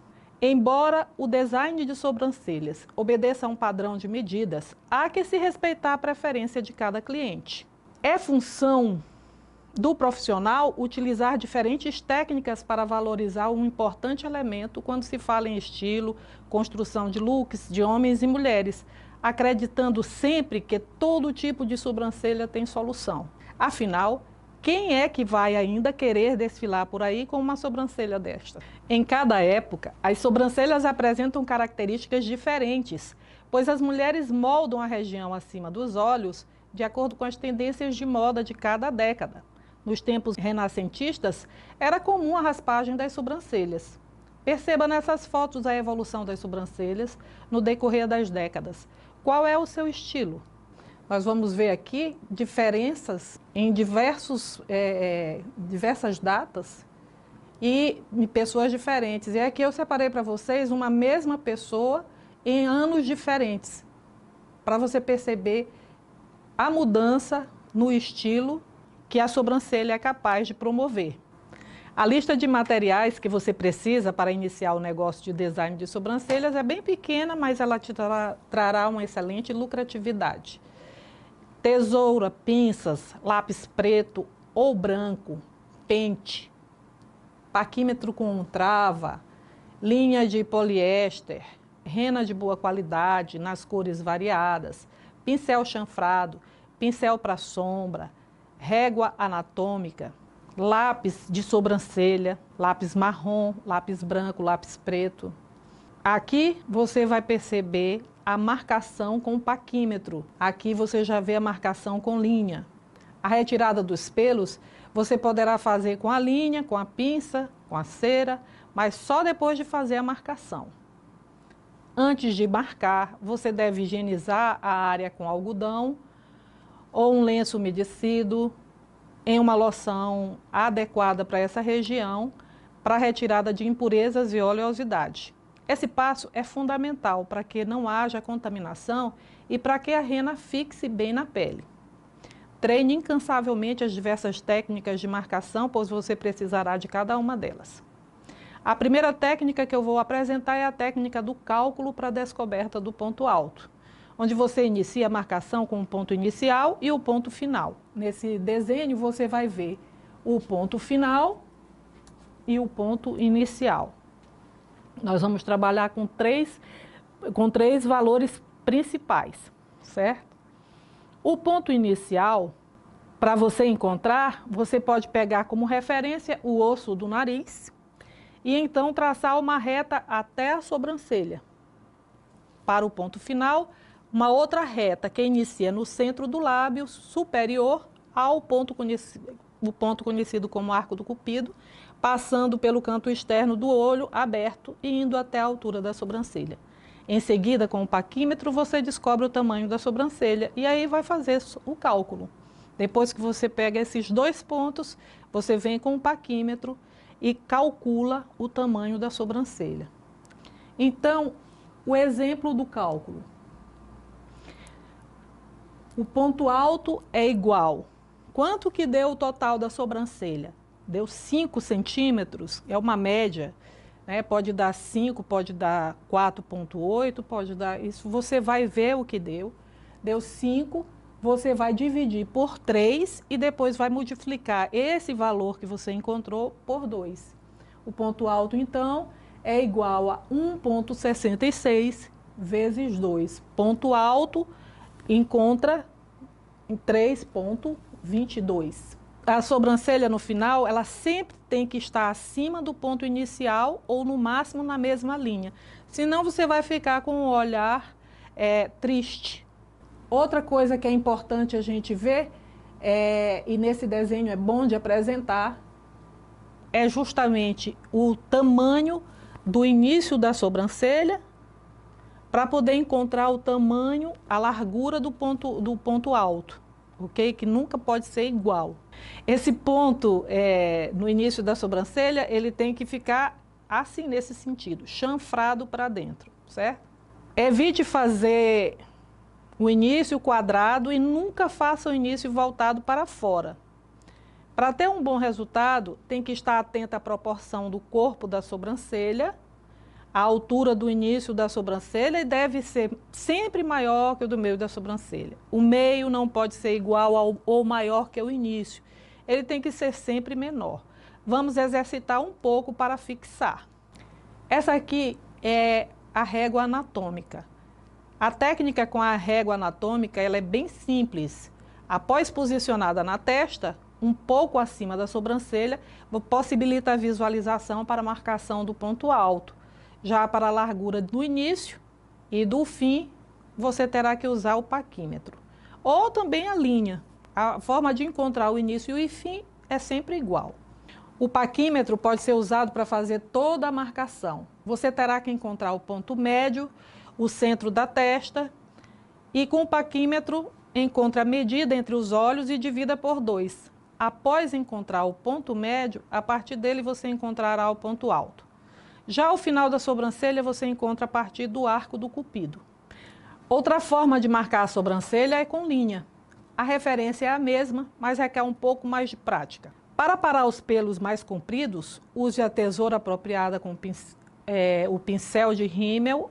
Embora o design de sobrancelhas obedeça a um padrão de medidas, há que se respeitar a preferência de cada cliente. É função do profissional utilizar diferentes técnicas para valorizar um importante elemento quando se fala em estilo, construção de looks de homens e mulheres, acreditando sempre que todo tipo de sobrancelha tem solução. Afinal, quem é que vai ainda querer desfilar por aí com uma sobrancelha desta? Em cada época, as sobrancelhas apresentam características diferentes, pois as mulheres moldam a região acima dos olhos de acordo com as tendências de moda de cada década. Nos tempos renascentistas, era comum a raspagem das sobrancelhas. Perceba nessas fotos a evolução das sobrancelhas no decorrer das décadas. Qual é o seu estilo? Nós vamos ver aqui diferenças em diversos, é, diversas datas e em pessoas diferentes. E aqui eu separei para vocês uma mesma pessoa em anos diferentes, para você perceber a mudança no estilo que a sobrancelha é capaz de promover. A lista de materiais que você precisa para iniciar o negócio de design de sobrancelhas é bem pequena, mas ela te trará, trará uma excelente lucratividade. Tesoura, pinças, lápis preto ou branco, pente, paquímetro com trava, linha de poliéster, rena de boa qualidade nas cores variadas, pincel chanfrado, pincel para sombra, régua anatômica, lápis de sobrancelha, lápis marrom, lápis branco, lápis preto. Aqui você vai perceber a marcação com paquímetro. Aqui você já vê a marcação com linha. A retirada dos pelos você poderá fazer com a linha, com a pinça, com a cera, mas só depois de fazer a marcação. Antes de marcar, você deve higienizar a área com algodão ou um lenço umedecido, em uma loção adequada para essa região, para retirada de impurezas e oleosidade. Esse passo é fundamental para que não haja contaminação e para que a rena fixe bem na pele. Treine incansavelmente as diversas técnicas de marcação, pois você precisará de cada uma delas. A primeira técnica que eu vou apresentar é a técnica do cálculo para a descoberta do ponto alto, onde você inicia a marcação com o ponto inicial e o ponto final. Nesse desenho você vai ver o ponto final e o ponto inicial. Nós vamos trabalhar com três, com três valores principais, certo? O ponto inicial, para você encontrar, você pode pegar como referência o osso do nariz e então traçar uma reta até a sobrancelha. Para o ponto final, uma outra reta que inicia no centro do lábio superior ao ponto conhecido, o ponto conhecido como arco do cupido, passando pelo canto externo do olho aberto e indo até a altura da sobrancelha. Em seguida, com o paquímetro, você descobre o tamanho da sobrancelha e aí vai fazer o cálculo. Depois que você pega esses dois pontos, você vem com o paquímetro e calcula o tamanho da sobrancelha. Então, o exemplo do cálculo. O ponto alto é igual. Quanto que deu o total da sobrancelha? Deu cinco centímetros, é uma média, né? Pode dar cinco, pode dar quatro vírgula oito, pode dar isso. Você vai ver o que deu. Deu cinco, você vai dividir por três e depois vai multiplicar esse valor que você encontrou por dois. O ponto alto, então, é igual a um vírgula sessenta e seis vezes dois. Ponto alto encontra em três vírgula vinte e dois. A sobrancelha no final, ela sempre tem que estar acima do ponto inicial ou no máximo na mesma linha. Senão você vai ficar com um olhar é, triste. Outra coisa que é importante a gente ver, é, e nesse desenho é bom de apresentar, é justamente o tamanho do início da sobrancelha para poder encontrar o tamanho, a largura do ponto, do ponto alto. Ok? Que nunca pode ser igual. Esse ponto é, no início da sobrancelha, ele tem que ficar assim nesse sentido, chanfrado para dentro, certo? Evite fazer o início quadrado e nunca faça o início voltado para fora. Para ter um bom resultado, tem que estar atento à proporção do corpo da sobrancelha, a altura do início da sobrancelha e deve ser sempre maior que o do meio da sobrancelha. O meio não pode ser igual ao, ou maior que o início. Ele tem que ser sempre menor. Vamos exercitar um pouco para fixar. Essa aqui é a régua anatômica. A técnica com a régua anatômica ela é bem simples. Após posicionada na testa, um pouco acima da sobrancelha, possibilita a visualização para a marcação do ponto alto. Já para a largura do início e do fim, você terá que usar o paquímetro. Ou também a linha. A forma de encontrar o início e o fim é sempre igual. O paquímetro pode ser usado para fazer toda a marcação. Você terá que encontrar o ponto médio, o centro da testa e com o paquímetro encontre a medida entre os olhos e divida por dois. Após encontrar o ponto médio, a partir dele você encontrará o ponto alto. Já ao final da sobrancelha, você encontra a partir do arco do cupido. Outra forma de marcar a sobrancelha é com linha. A referência é a mesma, mas requer um pouco mais de prática. Para parar os pelos mais compridos, use a tesoura apropriada com é, o pincel de rímel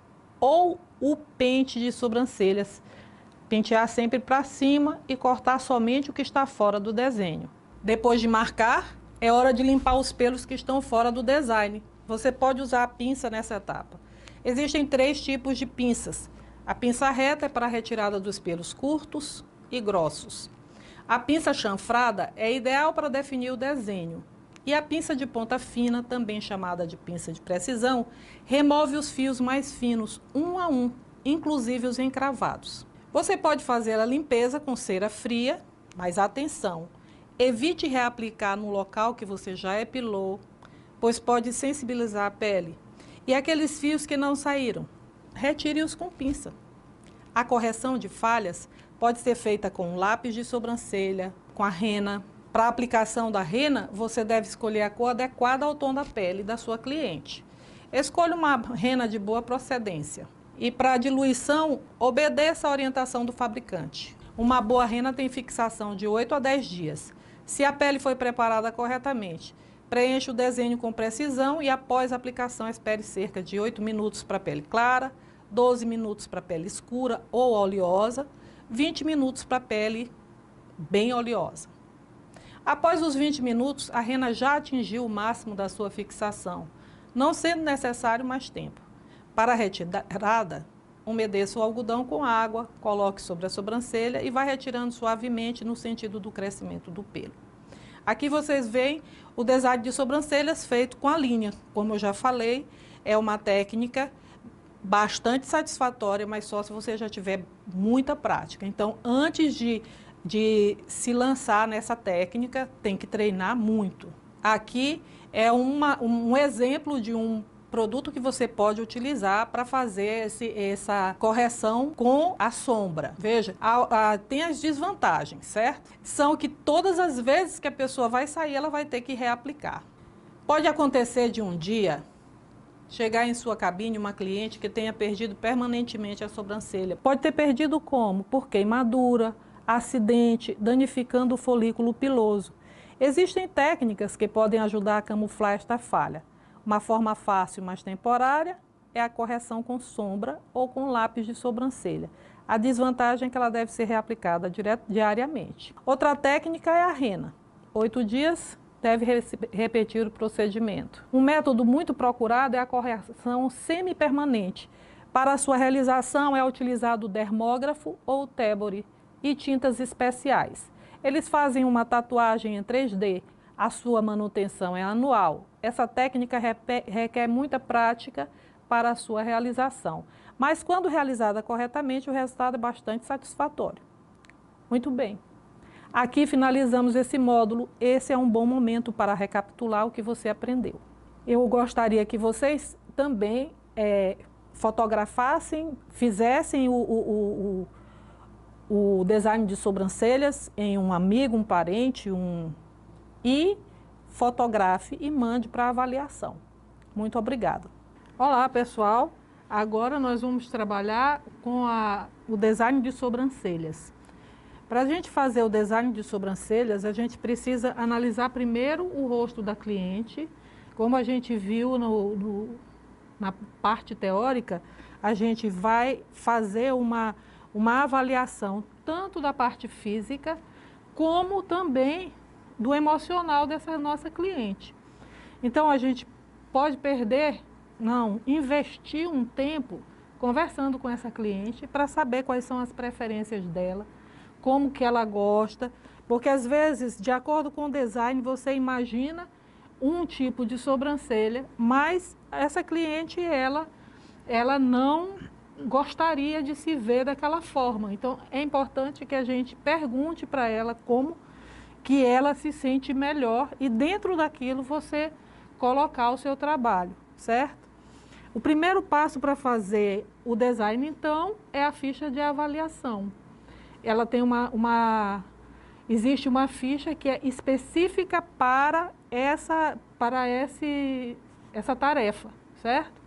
ou o pente de sobrancelhas. Pentear sempre para cima e cortar somente o que está fora do desenho. Depois de marcar, é hora de limpar os pelos que estão fora do design. Você pode usar a pinça nessa etapa. Existem três tipos de pinças. A pinça reta é para a retirada dos pelos curtos e grossos. A pinça chanfrada é ideal para definir o desenho. E a pinça de ponta fina, também chamada de pinça de precisão, remove os fios mais finos, um a um, inclusive os encravados. Você pode fazer a limpeza com cera fria, mas atenção, evite reaplicar no local que você já epilou, pois pode sensibilizar a pele. E aqueles fios que não saíram, retire-os com pinça. A correção de falhas pode ser feita com lápis de sobrancelha, com a rena, Para a aplicação da rena, você deve escolher a cor adequada ao tom da pele da sua cliente. Escolha uma rena de boa procedência. E para a diluição, obedeça a orientação do fabricante. Uma boa rena tem fixação de oito a dez dias. Se a pele foi preparada corretamente, preencha o desenho com precisão e após a aplicação espere cerca de oito minutos para a pele clara, doze minutos para a pele escura ou oleosa, vinte minutos para a pele bem oleosa. Após os vinte minutos, a rena já atingiu o máximo da sua fixação, não sendo necessário mais tempo. Para a retirada, umedeça o algodão com água, coloque sobre a sobrancelha e vá retirando suavemente no sentido do crescimento do pelo. Aqui vocês veem o design de sobrancelhas feito com a linha. Como eu já falei, é uma técnica bastante satisfatória, mas só se você já tiver muita prática. Então, antes de de se lançar nessa técnica, tem que treinar muito. Aqui é uma, um exemplo de um produto que você pode utilizar para fazer esse, essa correção com a sombra. Veja, a, a, tem as desvantagens, certo? São que todas as vezes que a pessoa vai sair, ela vai ter que reaplicar. Pode acontecer de um dia chegar em sua cabine uma cliente que tenha perdido permanentemente a sobrancelha. Pode ter perdido como? Por queimadura, acidente, danificando o folículo piloso. Existem técnicas que podem ajudar a camuflar esta falha. Uma forma fácil, mas temporária, é a correção com sombra ou com lápis de sobrancelha. A desvantagem é que ela deve ser reaplicada diariamente. Outra técnica é a rena. Oito dias deve repetir o procedimento. Um método muito procurado é a correção semipermanente. Para a sua realização é utilizado o dermógrafo ou o tébore e tintas especiais. Eles fazem uma tatuagem em três D, a sua manutenção é anual. Essa técnica requer muita prática para a sua realização, mas quando realizada corretamente, o resultado é bastante satisfatório. Muito bem. Aqui finalizamos esse módulo. Esse é um bom momento para recapitular o que você aprendeu. Eu gostaria que vocês também é, fotografassem, fizessem o, o, o, o design de sobrancelhas em um amigo, um parente, um... e fotografe e mande para avaliação. Muito obrigada. Olá, pessoal. Agora nós vamos trabalhar com a, o design de sobrancelhas. Para a gente fazer o design de sobrancelhas, a gente precisa analisar primeiro o rosto da cliente. Como a gente viu no, no, na parte teórica, a gente vai fazer uma, uma avaliação tanto da parte física, como também do emocional dessa nossa cliente. Então, a gente pode perder, não, investir um tempo conversando com essa cliente para saber quais são as preferências dela, como que ela gosta, porque às vezes, de acordo com o design, você imagina um tipo de sobrancelha, mas essa cliente, ela, ela não gostaria de se ver daquela forma. Então, é importante que a gente pergunte para ela como que ela se sente melhor e dentro daquilo você colocar o seu trabalho, certo? O primeiro passo para fazer o design, então, é a ficha de avaliação. Ela tem uma, uma, existe uma ficha que é específica para essa, para esse, essa tarefa, certo?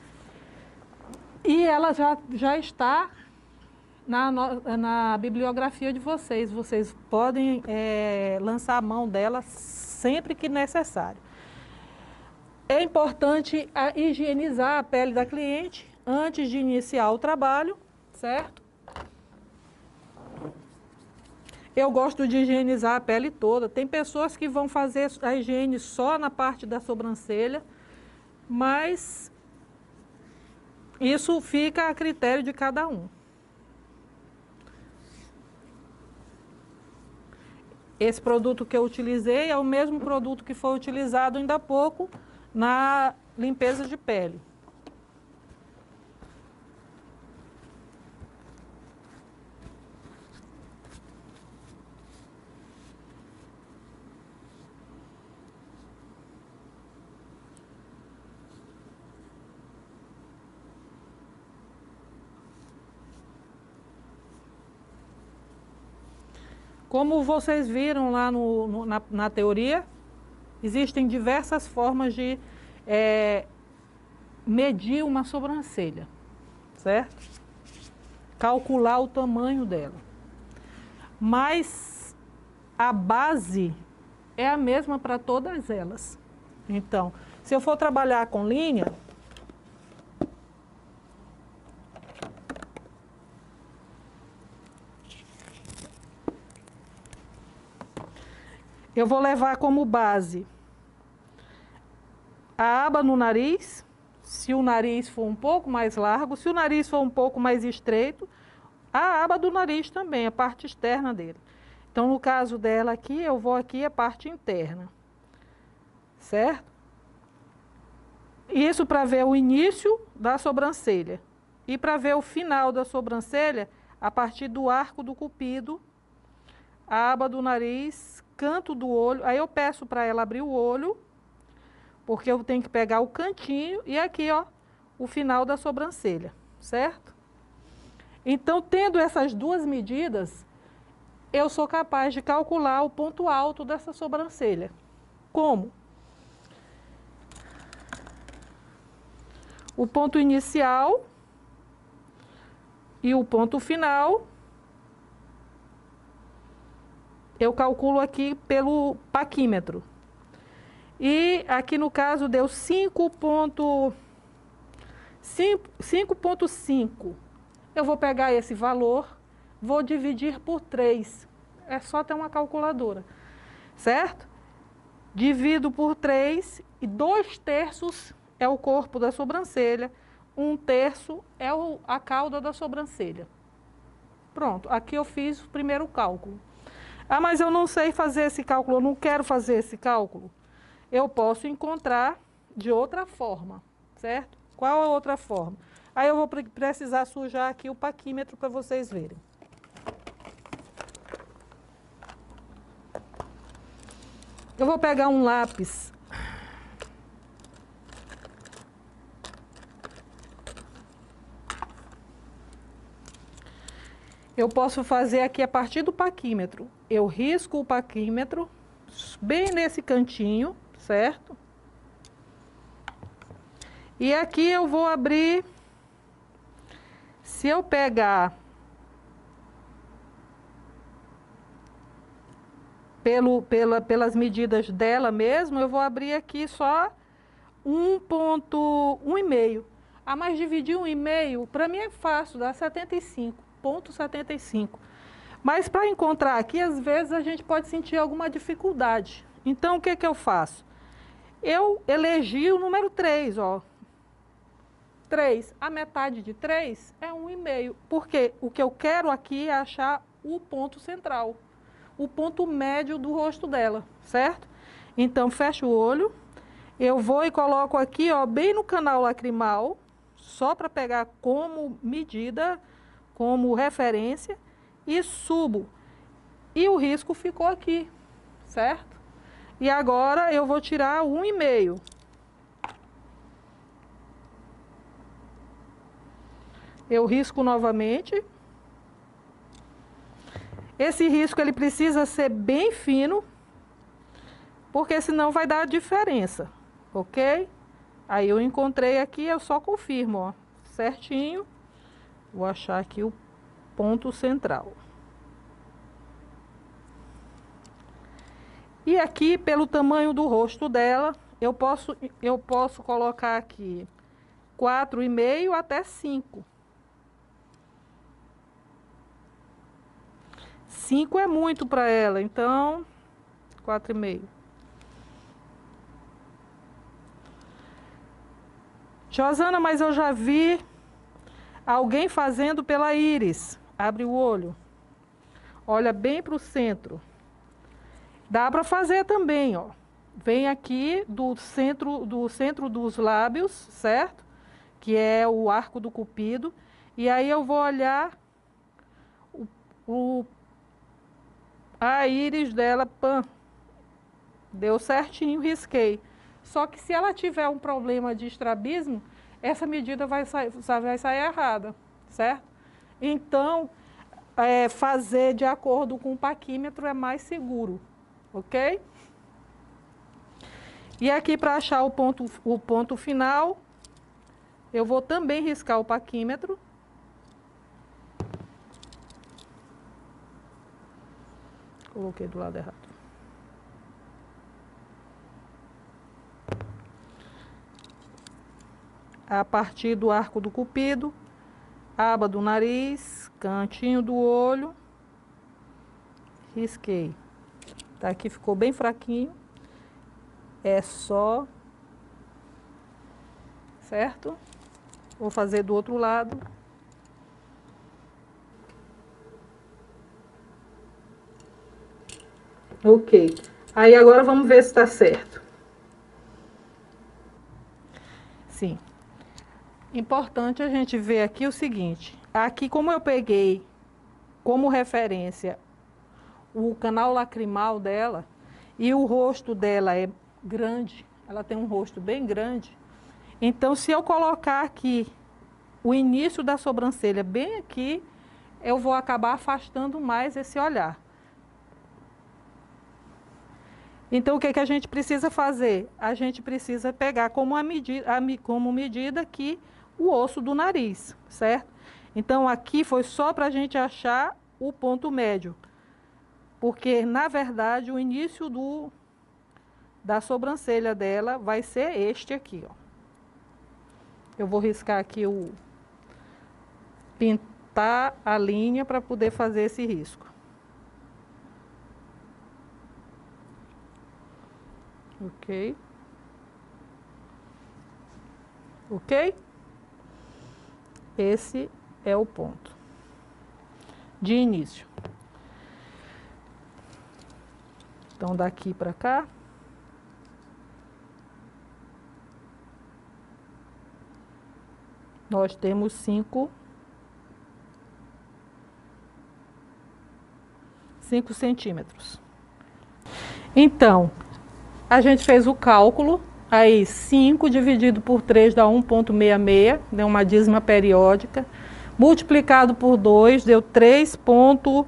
E ela já, já está na, na bibliografia de vocês. Vocês podem é, lançar a mão dela sempre que necessário. É importante a, higienizar a pele da cliente antes de iniciar o trabalho, certo? Eu gosto de higienizar a pele toda. Tem pessoas que vão fazer a higiene só na parte da sobrancelha, mas isso fica a critério de cada um. Esse produto que eu utilizei é o mesmo produto que foi utilizado ainda há pouco na limpeza de pele. Como vocês viram lá no, no, na, na teoria, existem diversas formas de é, medir uma sobrancelha, certo? Calcular o tamanho dela. Mas a base é a mesma para todas elas. Então, se eu for trabalhar com linha, eu vou levar como base a aba no nariz, se o nariz for um pouco mais largo, se o nariz for um pouco mais estreito, a aba do nariz também, a parte externa dele. Então, no caso dela aqui, eu vou aqui a parte interna, certo? Isso para ver o início da sobrancelha. E para ver o final da sobrancelha, a partir do arco do cupido, a aba do nariz, canto do olho. Aí eu peço para ela abrir o olho, porque eu tenho que pegar o cantinho e aqui, ó, o final da sobrancelha, certo? Então, tendo essas duas medidas, eu sou capaz de calcular o ponto alto dessa sobrancelha. Como? O ponto inicial e o ponto final, eu calculo aqui pelo paquímetro. E aqui no caso deu cinco ponto cinco. Eu vou pegar esse valor, vou dividir por três. É só ter uma calculadora, certo? Divido por três e dois terços é o corpo da sobrancelha, um terço é o, a cauda da sobrancelha. Pronto, aqui eu fiz o primeiro cálculo. Ah, mas eu não sei fazer esse cálculo, eu não quero fazer esse cálculo. Eu posso encontrar de outra forma, certo? Qual a outra forma? Aí eu vou precisar sujar aqui o paquímetro para vocês verem. Eu vou pegar um lápis. Eu posso fazer aqui a partir do paquímetro. Eu risco o paquímetro bem nesse cantinho, certo? E aqui eu vou abrir, se eu pegar pelo, pela, pelas medidas dela mesmo, eu vou abrir aqui só um ponto um vírgula cinco. Ah, mas dividir um vírgula cinco, para mim é fácil, dá setenta e cinco ponto setenta e cinco. Mas para encontrar aqui, às vezes a gente pode sentir alguma dificuldade. Então, o que que eu faço? Eu elegi o número três, ó. três. A metade de três é um vírgula cinco. Porque o que eu quero aqui é achar o ponto central. O ponto médio do rosto dela, certo? Então, fecho o olho. Eu vou e coloco aqui, ó, bem no canal lacrimal. Só para pegar como medida, como referência. E subo. E o risco ficou aqui, certo? E agora eu vou tirar um vírgula cinco. Eu risco novamente. Esse risco ele precisa ser bem fino, porque senão vai dar diferença, ok? Aí eu encontrei aqui, eu só confirmo, ó, certinho. Vou achar aqui o ponto central. E aqui, pelo tamanho do rosto dela, eu posso, eu posso colocar aqui quatro vírgula cinco até cinco. cinco é muito para ela, então quatro vírgula cinco. Josana, mas eu já vi alguém fazendo pela íris. Abre o olho. Olha bem para o centro. Dá para fazer também, ó. Vem aqui do centro, do centro dos lábios, certo? Que é o arco do cupido. E aí eu vou olhar o, o, a íris dela, pã. Deu certinho, risquei. Só que se ela tiver um problema de estrabismo, essa medida vai sair, vai sair errada, certo? Então, é, fazer de acordo com o paquímetro é mais seguro, ok? E aqui, para achar o ponto, o ponto final, eu vou também riscar o paquímetro. Coloquei do lado errado. A partir do arco do cupido, aba do nariz, cantinho do olho, risquei. Tá, aqui ficou bem fraquinho. É só, certo? Vou fazer do outro lado. Ok. Aí agora vamos ver se está certo. Sim. Importante a gente ver aqui o seguinte. Aqui, como eu peguei como referência o canal lacrimal dela e o rosto dela é grande, ela tem um rosto bem grande. Então, se eu colocar aqui o início da sobrancelha bem aqui, eu vou acabar afastando mais esse olhar. Então, o que que a gente precisa fazer? A gente precisa pegar como, a medida, como medida aqui o osso do nariz, certo? Então, aqui foi só para a gente achar o ponto médio. Porque, na verdade, o início do, da sobrancelha dela vai ser este aqui, ó. Eu vou riscar aqui o... pintar a linha para poder fazer esse risco. Ok. Ok? Esse é o ponto de início. Então, daqui para cá. Nós temos cinco, cinco centímetros. Então, a gente fez o cálculo, aí cinco dividido por três dá um vírgula sessenta e seis, deu uma dízima periódica, multiplicado por dois deu três vírgula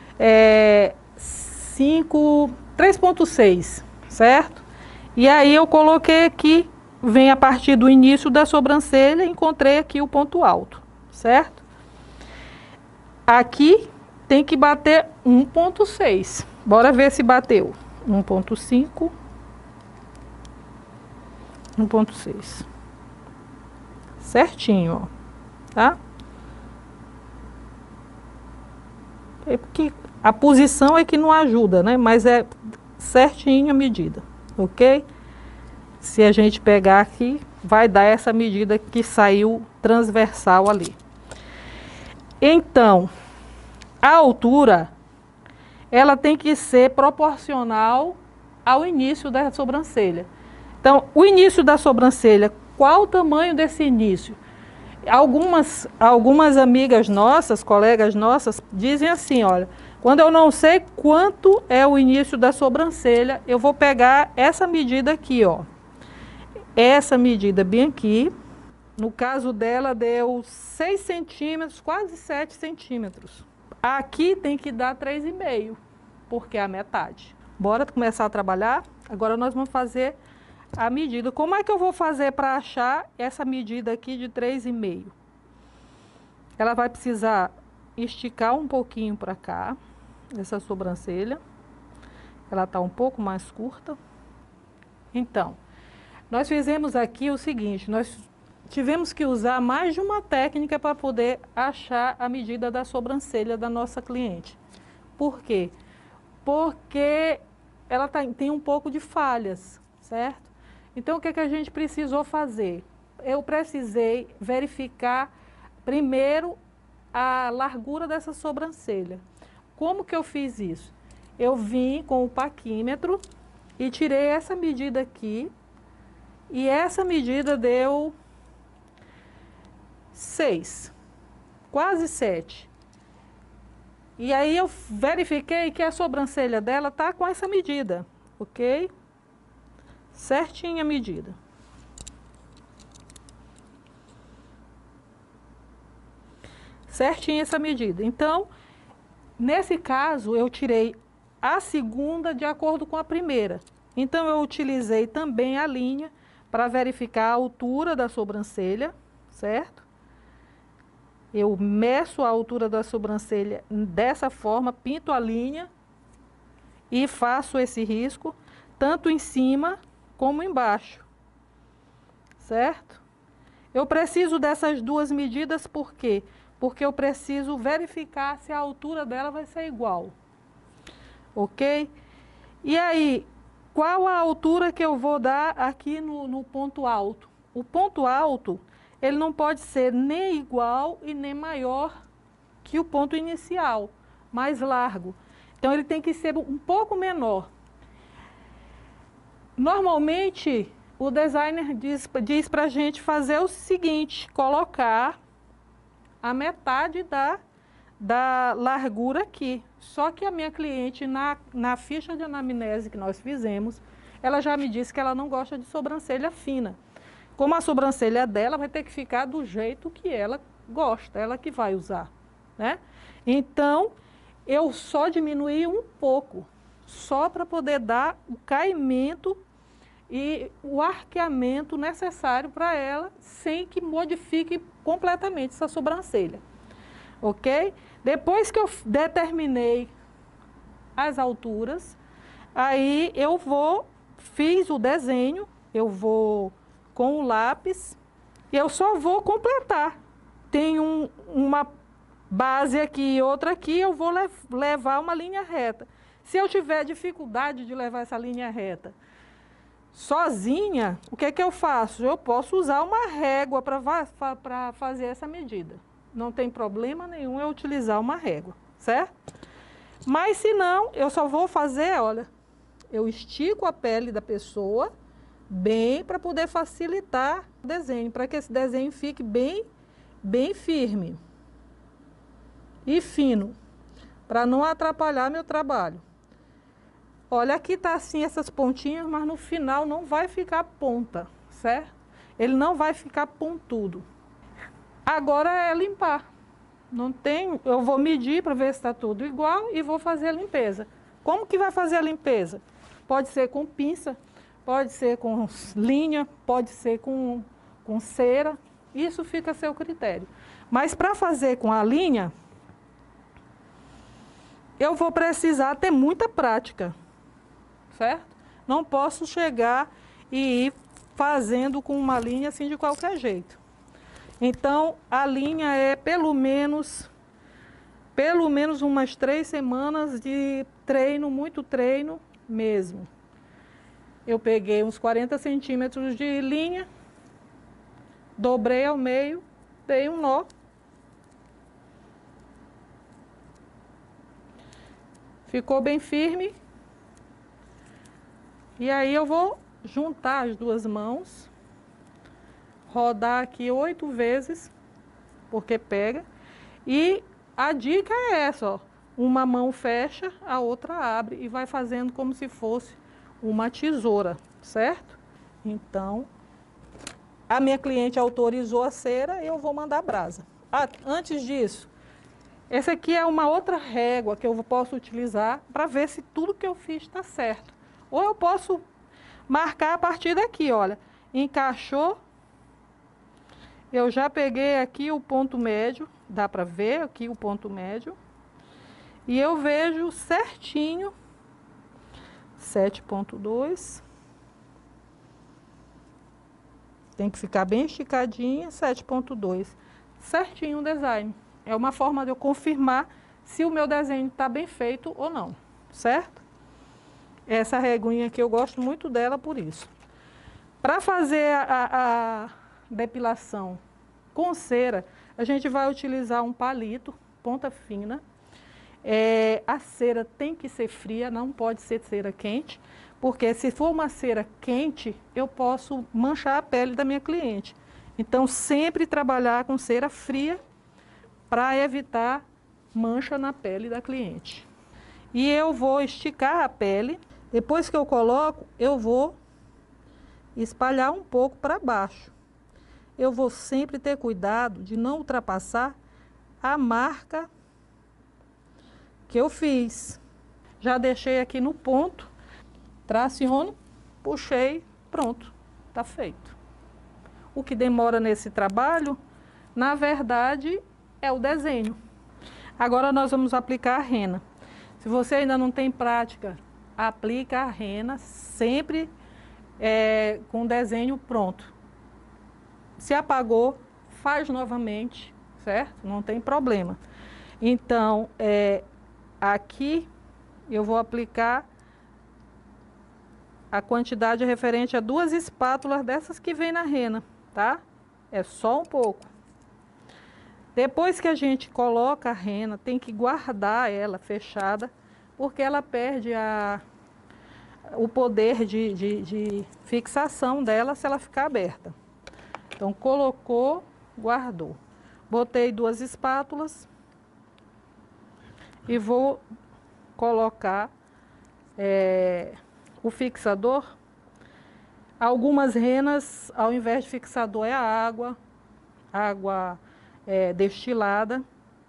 seis, certo? E aí eu coloquei aqui, vem a partir do início da sobrancelha, encontrei aqui o ponto alto, certo? Aqui tem que bater um vírgula seis, bora ver se bateu. um vírgula cinco, um vírgula seis. Certinho, ó, tá? É porque a posição é que não ajuda, né? Mas é certinho a medida, ok? Se a gente pegar aqui, vai dar essa medida que saiu transversal ali. Então, a altura, ela tem que ser proporcional ao início da sobrancelha. Então, o início da sobrancelha, qual o tamanho desse início? Algumas, algumas amigas nossas, colegas nossas, dizem assim, olha, quando eu não sei quanto é o início da sobrancelha, eu vou pegar essa medida aqui, ó. Essa medida bem aqui, no caso dela deu seis centímetros, quase sete centímetros. Aqui tem que dar três vírgula cinco, porque é a metade. Bora começar a trabalhar? Agora nós vamos fazer a medida. Como é que eu vou fazer para achar essa medida aqui de três vírgula cinco? Ela vai precisar esticar um pouquinho para cá, essa sobrancelha. Ela está um pouco mais curta. Então, nós fizemos aqui o seguinte, nós tivemos que usar mais de uma técnica para poder achar a medida da sobrancelha da nossa cliente. Por quê? Porque ela tá, tem um pouco de falhas, certo? Então, o que, que a gente precisou fazer? Eu precisei verificar primeiro a largura dessa sobrancelha. Como que eu fiz isso? Eu vim com o paquímetro e tirei essa medida aqui, e essa medida deu seis, quase sete. E aí eu verifiquei que a sobrancelha dela tá com essa medida, ok? Certinha a medida. Certinha essa medida. Então, Nesse caso, eu tirei a segunda de acordo com a primeira. Então, eu utilizei também a linha para verificar a altura da sobrancelha, certo? Eu meço a altura da sobrancelha dessa forma, pinto a linha e faço esse risco, tanto em cima como embaixo, certo? Eu preciso dessas duas medidas, por quê? Porque eu preciso verificar se a altura dela vai ser igual, ok? E aí, qual a altura que eu vou dar aqui no, no ponto alto? O ponto alto, ele não pode ser nem igual e nem maior que o ponto inicial, mais largo. Então, ele tem que ser um pouco menor. Normalmente, o designer diz, diz para a gente fazer o seguinte, colocar a metade da, da largura aqui. Só que a minha cliente, na, na ficha de anamnese que nós fizemos, ela já me disse que ela não gosta de sobrancelha fina. Como a sobrancelha dela vai ter que ficar do jeito que ela gosta, ela que vai usar, né? Então, eu só diminuí um pouco, só para poder dar o caimento e o arqueamento necessário para ela, sem que modifique completamente essa sobrancelha, ok? Depois que eu determinei as alturas, aí eu vou, fiz o desenho, eu vou com o lápis, e eu só vou completar. Tem um, uma base aqui e outra aqui, eu vou lev levar uma linha reta. Se eu tiver dificuldade de levar essa linha reta sozinha, o que é que eu faço? Eu posso usar uma régua para fazer essa medida. Não tem problema nenhum eu utilizar uma régua, certo? Mas se não, eu só vou fazer, olha, eu estico a pele da pessoa bem para poder facilitar o desenho, para que esse desenho fique bem, bem firme e fino, para não atrapalhar meu trabalho. Olha, aqui tá assim essas pontinhas, mas no final não vai ficar ponta, certo? Ele não vai ficar pontudo. Agora é limpar. Não tem, eu vou medir para ver se está tudo igual e vou fazer a limpeza. Como que vai fazer a limpeza? Pode ser com pinça, pode ser com linha, pode ser com, com cera. Isso fica a seu critério. Mas para fazer com a linha, eu vou precisar ter muita prática, certo? Não posso chegar e ir fazendo com uma linha assim de qualquer jeito. Então, a linha é pelo menos, pelo menos umas três semanas de treino, muito treino mesmo. Eu peguei uns quarenta centímetros de linha, dobrei ao meio, dei um nó. Ficou bem firme. E aí eu vou juntar as duas mãos, rodar aqui oito vezes, porque pega. E a dica é essa, ó. Uma mão fecha, a outra abre e vai fazendo como se fosse uma tesoura, certo? Então, a minha cliente autorizou a cera e eu vou mandar brasa. Ah, antes disso, essa aqui é uma outra régua que eu posso utilizar para ver se tudo que eu fiz está certo. Ou eu posso marcar a partir daqui, olha. Encaixou. Eu já peguei aqui o ponto médio, dá para ver aqui o ponto médio. E eu vejo certinho, sete ponto dois. Tem que ficar bem esticadinha, sete ponto dois. Certinho o design. É uma forma de eu confirmar se o meu desenho está bem feito ou não, certo? Essa reguinha aqui eu gosto muito dela por isso. Para fazer a, a depilação com cera, a gente vai utilizar um palito, ponta fina. É, a cera tem que ser fria, não pode ser cera quente, porque se for uma cera quente, eu posso manchar a pele da minha cliente. Então, sempre trabalhar com cera fria para evitar mancha na pele da cliente. E eu vou esticar a pele. Depois que eu coloco, eu vou espalhar um pouco para baixo. Eu vou sempre ter cuidado de não ultrapassar a marca que eu fiz. Já deixei aqui no ponto, traciono, puxei, pronto, tá feito. O que demora nesse trabalho, na verdade, é o desenho. Agora nós vamos aplicar a rena. Se você ainda não tem prática, aplica a rena sempre é, com o desenho pronto. Se apagou, faz novamente, certo? Não tem problema. Então, é, aqui eu vou aplicar a quantidade referente a duas espátulas dessas que vem na rena, tá? É só um pouco. Depois que a gente coloca a rena, tem que guardar ela fechada, porque ela perde a, o poder de, de, de fixação dela se ela ficar aberta. Então, colocou, guardou. Botei duas espátulas e vou colocar é, o fixador. Algumas renas, ao invés de fixador, é a água, água é, destilada,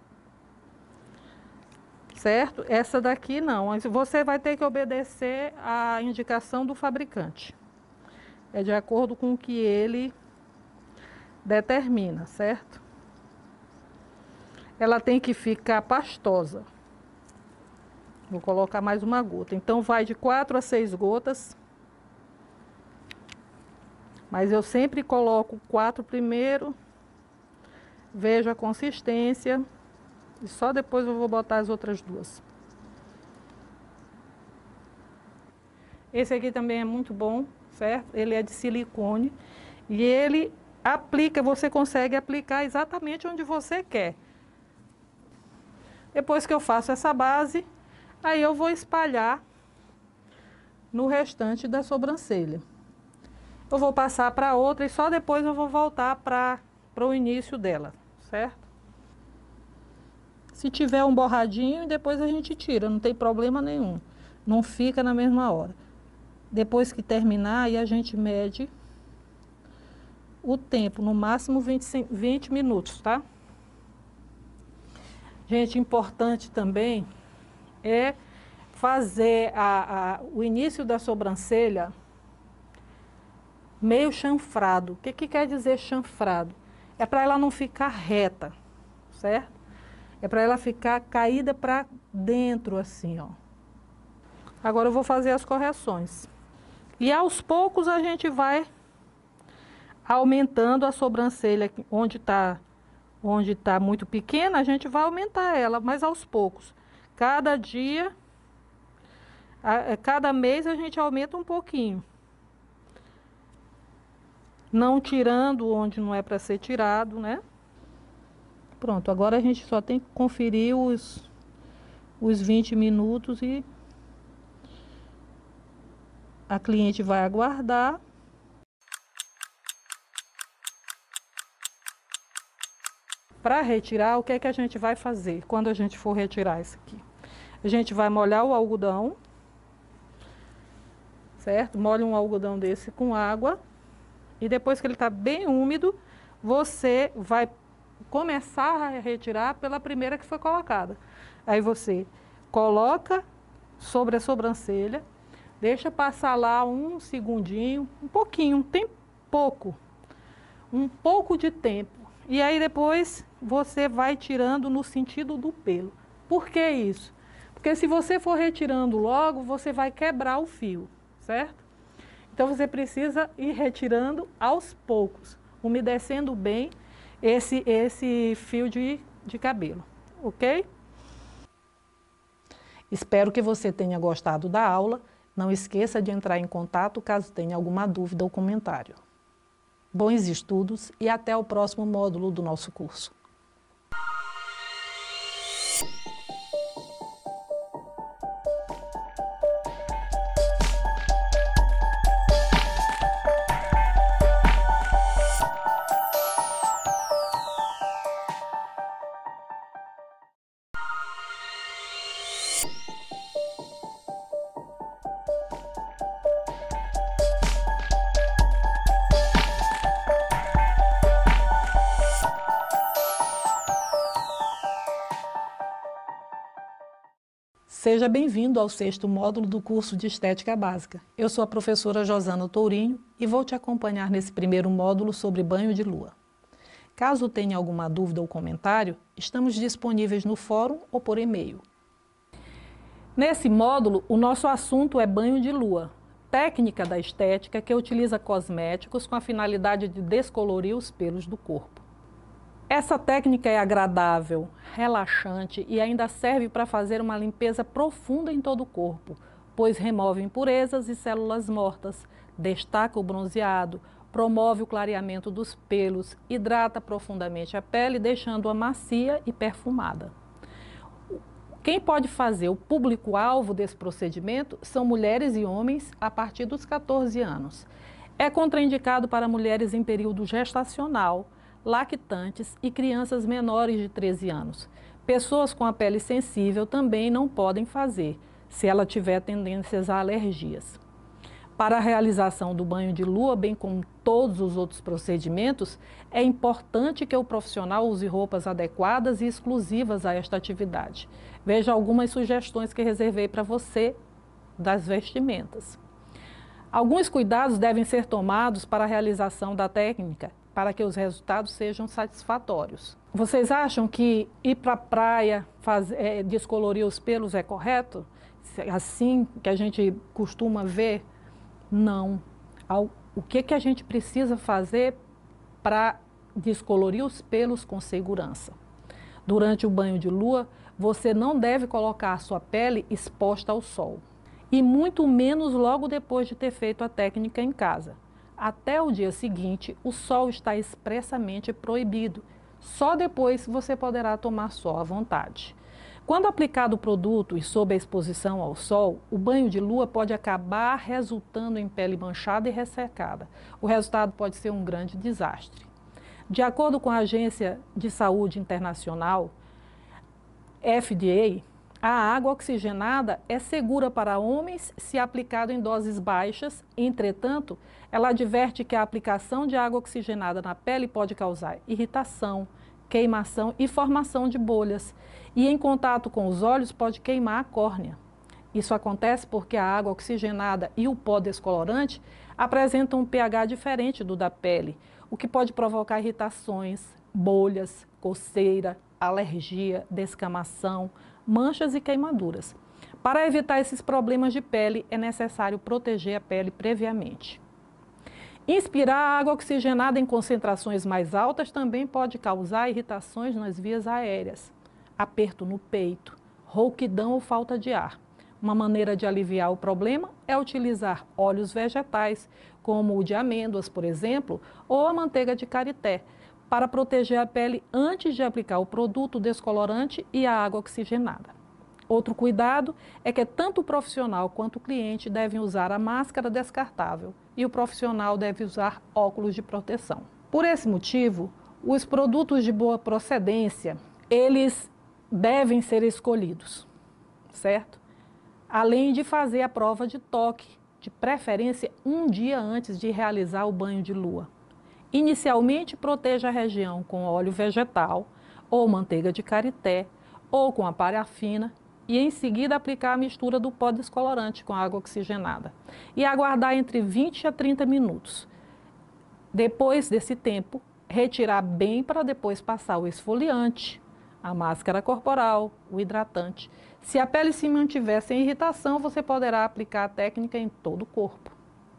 certo? Essa daqui não, você vai ter que obedecer à indicação do fabricante. É de acordo com o que ele determina, certo? Ela tem que ficar pastosa. Vou colocar mais uma gota. Então, vai de quatro a seis gotas. Mas eu sempre coloco quatro primeiro. Vejo a consistência. E só depois eu vou botar as outras duas. Esse aqui também é muito bom, certo? Ele é de silicone. E ele aplica, você consegue aplicar exatamente onde você quer. Depois que eu faço essa base, aí eu vou espalhar no restante da sobrancelha. Eu vou passar para outra e só depois eu vou voltar para o início dela, certo? Se tiver um borradinho, depois a gente tira, não tem problema nenhum. Não fica na mesma hora. Depois que terminar, aí a gente mede o tempo, no máximo vinte, vinte minutos, tá? Gente, importante também é fazer a, a, o início da sobrancelha meio chanfrado. O que, que quer dizer chanfrado? É para ela não ficar reta, certo? É para ela ficar caída para dentro, assim, ó. Agora eu vou fazer as correções. E aos poucos a gente vai aumentando a sobrancelha, onde está onde tá muito pequena, a gente vai aumentar ela, mas aos poucos. Cada dia, a, a, cada mês a gente aumenta um pouquinho. Não tirando onde não é para ser tirado, né? Pronto, agora a gente só tem que conferir os, os vinte minutos e a cliente vai aguardar. Para retirar, o que é que a gente vai fazer quando a gente for retirar isso aqui? A gente vai molhar o algodão, certo? Molha um algodão desse com água e depois que ele está bem úmido, você vai começar a retirar pela primeira que foi colocada. Aí você coloca sobre a sobrancelha, deixa passar lá um segundinho, um pouquinho, tem pouco, um pouco de tempo. E aí depois você vai tirando no sentido do pelo. Por que isso? Porque se você for retirando logo, você vai quebrar o fio, certo? Então você precisa ir retirando aos poucos, umedecendo bem esse, esse fio de, de cabelo, ok? Espero que você tenha gostado da aula. Não esqueça de entrar em contato caso tenha alguma dúvida ou comentário. Bons estudos e até o próximo módulo do nosso curso. Seja bem-vindo ao sexto módulo do curso de Estética Básica. Eu sou a professora Josana Tourinho e vou te acompanhar nesse primeiro módulo sobre banho de lua. Caso tenha alguma dúvida ou comentário, estamos disponíveis no fórum ou por e-mail. Nesse módulo, o nosso assunto é banho de lua, técnica da estética que utiliza cosméticos com a finalidade de descolorir os pelos do corpo. Essa técnica é agradável, relaxante e ainda serve para fazer uma limpeza profunda em todo o corpo, pois remove impurezas e células mortas, destaca o bronzeado, promove o clareamento dos pelos, hidrata profundamente a pele, deixando-a macia e perfumada. Quem pode fazer o público-alvo desse procedimento são mulheres e homens a partir dos quatorze anos. É contraindicado para mulheres em período gestacional, lactantes e crianças menores de treze anos. Pessoas com a pele sensível também não podem fazer, se ela tiver tendências a alergias. Para a realização do banho de lua, bem como todos os outros procedimentos, é importante que o profissional use roupas adequadas e exclusivas a esta atividade. Veja algumas sugestões que reservei para você das vestimentas. Alguns cuidados devem ser tomados para a realização da técnica, para que os resultados sejam satisfatórios. Vocês acham que ir para a praia, faz, é, descolorir os pelos é correto? Assim que a gente costuma ver? Não. O que, que a gente precisa fazer para descolorir os pelos com segurança? Durante o banho de lua, você não deve colocar a sua pele exposta ao sol. E muito menos logo depois de ter feito a técnica em casa. Até o dia seguinte, o sol está expressamente proibido. Só depois você poderá tomar sol à vontade. Quando aplicado o produto e sob a exposição ao sol, o banho de lua pode acabar resultando em pele manchada e ressecada. O resultado pode ser um grande desastre. De acordo com a Agência de Saúde Internacional, F D A, a água oxigenada é segura para homens se aplicada em doses baixas. Entretanto, ela adverte que a aplicação de água oxigenada na pele pode causar irritação, queimação e formação de bolhas. E em contato com os olhos pode queimar a córnea. Isso acontece porque a água oxigenada e o pó descolorante apresentam um pH diferente do da pele, o que pode provocar irritações, bolhas, coceira, alergia, descamação, manchas e queimaduras. Para evitar esses problemas de pele, é necessário proteger a pele previamente. Inspirar água oxigenada em concentrações mais altas também pode causar irritações nas vias aéreas, aperto no peito, rouquidão ou falta de ar. Uma maneira de aliviar o problema é utilizar óleos vegetais, como o de amêndoas, por exemplo, ou a manteiga de karité, para proteger a pele antes de aplicar o produto descolorante e a água oxigenada. Outro cuidado é que tanto o profissional quanto o cliente devem usar a máscara descartável e o profissional deve usar óculos de proteção. Por esse motivo, os produtos de boa procedência, eles devem ser escolhidos, certo? Além de fazer a prova de toque, de preferência um dia antes de realizar o banho de lua. Inicialmente, proteja a região com óleo vegetal ou manteiga de karité ou com a parafina e em seguida aplicar a mistura do pó descolorante com água oxigenada e aguardar entre vinte a trinta minutos. Depois desse tempo, retirar bem para depois passar o esfoliante, a máscara corporal, o hidratante. Se a pele se mantiver sem irritação, você poderá aplicar a técnica em todo o corpo.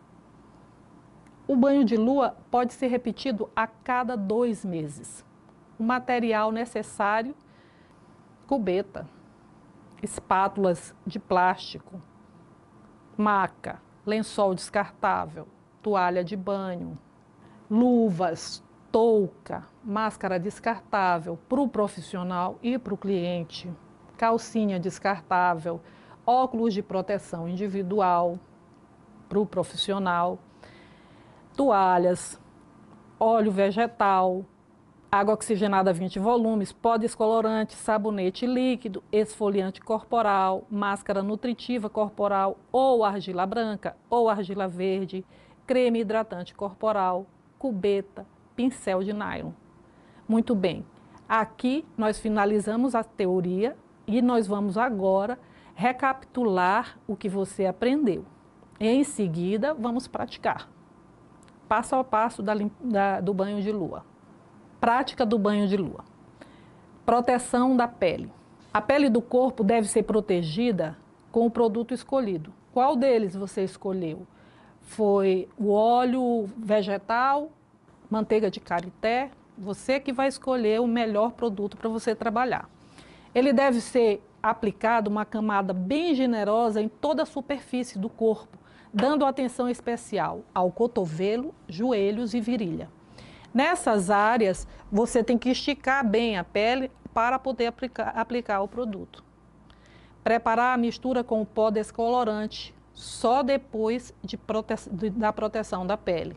O banho de lua pode ser repetido a cada dois meses. O material necessário: cubeta, espátulas de plástico, maca, lençol descartável, toalha de banho, luvas, touca, máscara descartável para o profissional e para o cliente, calcinha descartável, óculos de proteção individual para o profissional, toalhas, óleo vegetal, água oxigenada vinte volumes, pó descolorante, sabonete líquido, esfoliante corporal, máscara nutritiva corporal ou argila branca ou argila verde, creme hidratante corporal, cubeta, pincel de nylon. Muito bem, aqui nós finalizamos a teoria e nós vamos agora recapitular o que você aprendeu. Em seguida, vamos praticar. Passo a passo da, da, do banho de lua. Prática do banho de lua. Proteção da pele. A pele do corpo deve ser protegida com o produto escolhido. Qual deles você escolheu? Foi o óleo vegetal, manteiga de karité? Você que vai escolher o melhor produto para você trabalhar. Ele deve ser aplicado uma camada bem generosa em toda a superfície do corpo, dando atenção especial ao cotovelo, joelhos e virilha. Nessas áreas, você tem que esticar bem a pele para poder aplicar, aplicar o produto. Preparar a mistura com o pó descolorante, só depois de prote... da proteção da pele.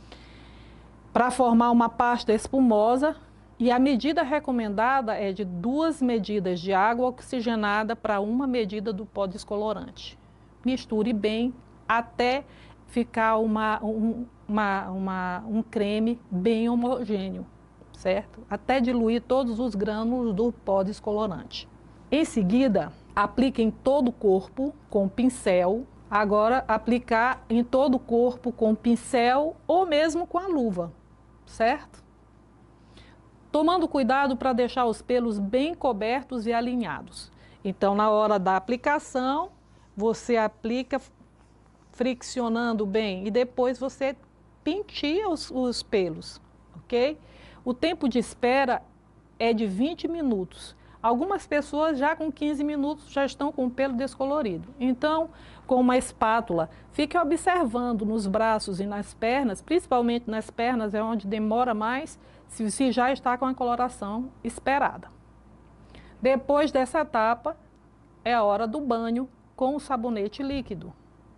Para formar uma pasta espumosa, e a medida recomendada é de duas medidas de água oxigenada para uma medida do pó descolorante. Misture bem até ficar uma, um, uma, uma, um creme bem homogêneo, certo? Até diluir todos os grânulos do pó descolorante. Em seguida, aplique em todo o corpo com pincel. Agora, aplicar em todo o corpo com pincel ou mesmo com a luva, certo? Tomando cuidado para deixar os pelos bem cobertos e alinhados. Então, na hora da aplicação, você aplica friccionando bem e depois você penteia os, os pelos, ok? O tempo de espera é de vinte minutos. Algumas pessoas já com quinze minutos já estão com o pelo descolorido. Então, com uma espátula, fique observando nos braços e nas pernas, principalmente nas pernas, é onde demora mais, se, se já está com a coloração esperada. Depois dessa etapa, é a hora do banho com o sabonete líquido.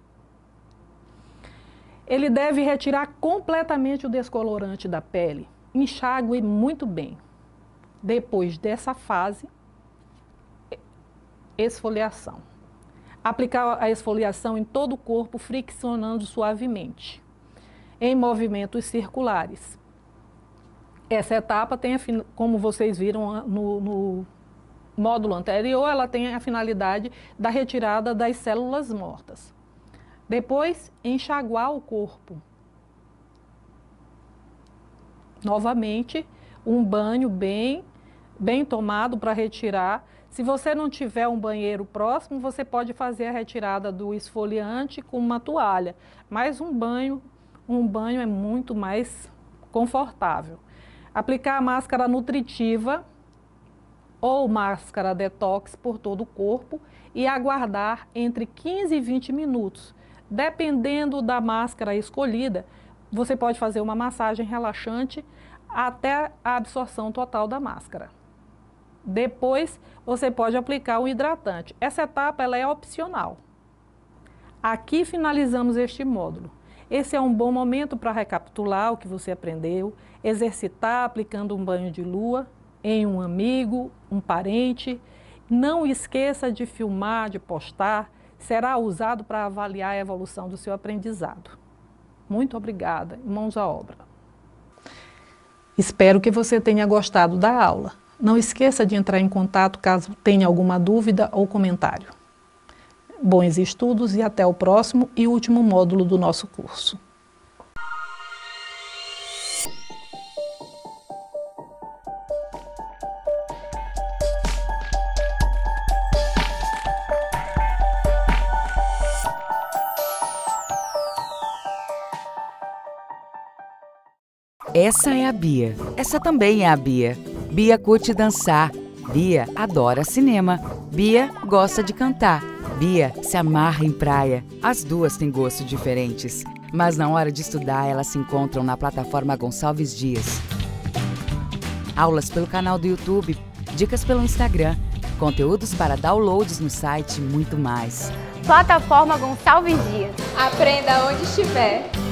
Ele deve retirar completamente o descolorante da pele. Enxague muito bem. Depois dessa fase, esfoliação. Aplicar a esfoliação em todo o corpo, friccionando suavemente, em movimentos circulares. Essa etapa tem, como vocês viram no, no módulo anterior, ela tem a finalidade da retirada das células mortas. Depois, enxaguar o corpo. Novamente, um banho bem, bem tomado para retirar. Se você não tiver um banheiro próximo, você pode fazer a retirada do esfoliante com uma toalha. Mas um banho, um banho é muito mais confortável. Aplicar a máscara nutritiva ou máscara detox por todo o corpo e aguardar entre quinze e vinte minutos. Dependendo da máscara escolhida, você pode fazer uma massagem relaxante até a absorção total da máscara. Depois, você pode aplicar o hidratante. Essa etapa ela é opcional. Aqui finalizamos este módulo. Esse é um bom momento para recapitular o que você aprendeu, exercitar aplicando um banho de lua em um amigo, um parente. Não esqueça de filmar, de postar. Será usado para avaliar a evolução do seu aprendizado. Muito obrigada. Mãos à obra. Espero que você tenha gostado da aula. Não esqueça de entrar em contato caso tenha alguma dúvida ou comentário. Bons estudos e até o próximo e último módulo do nosso curso. Essa é a Bia. Essa também é a Bia. Bia curte dançar. Bia adora cinema. Bia gosta de cantar. Bia se amarra em praia. As duas têm gostos diferentes, mas na hora de estudar elas se encontram na plataforma Gonçalves Dias. Aulas pelo canal do YouTube, dicas pelo Instagram, conteúdos para downloads no site e muito mais. Plataforma Gonçalves Dias. Aprenda onde estiver.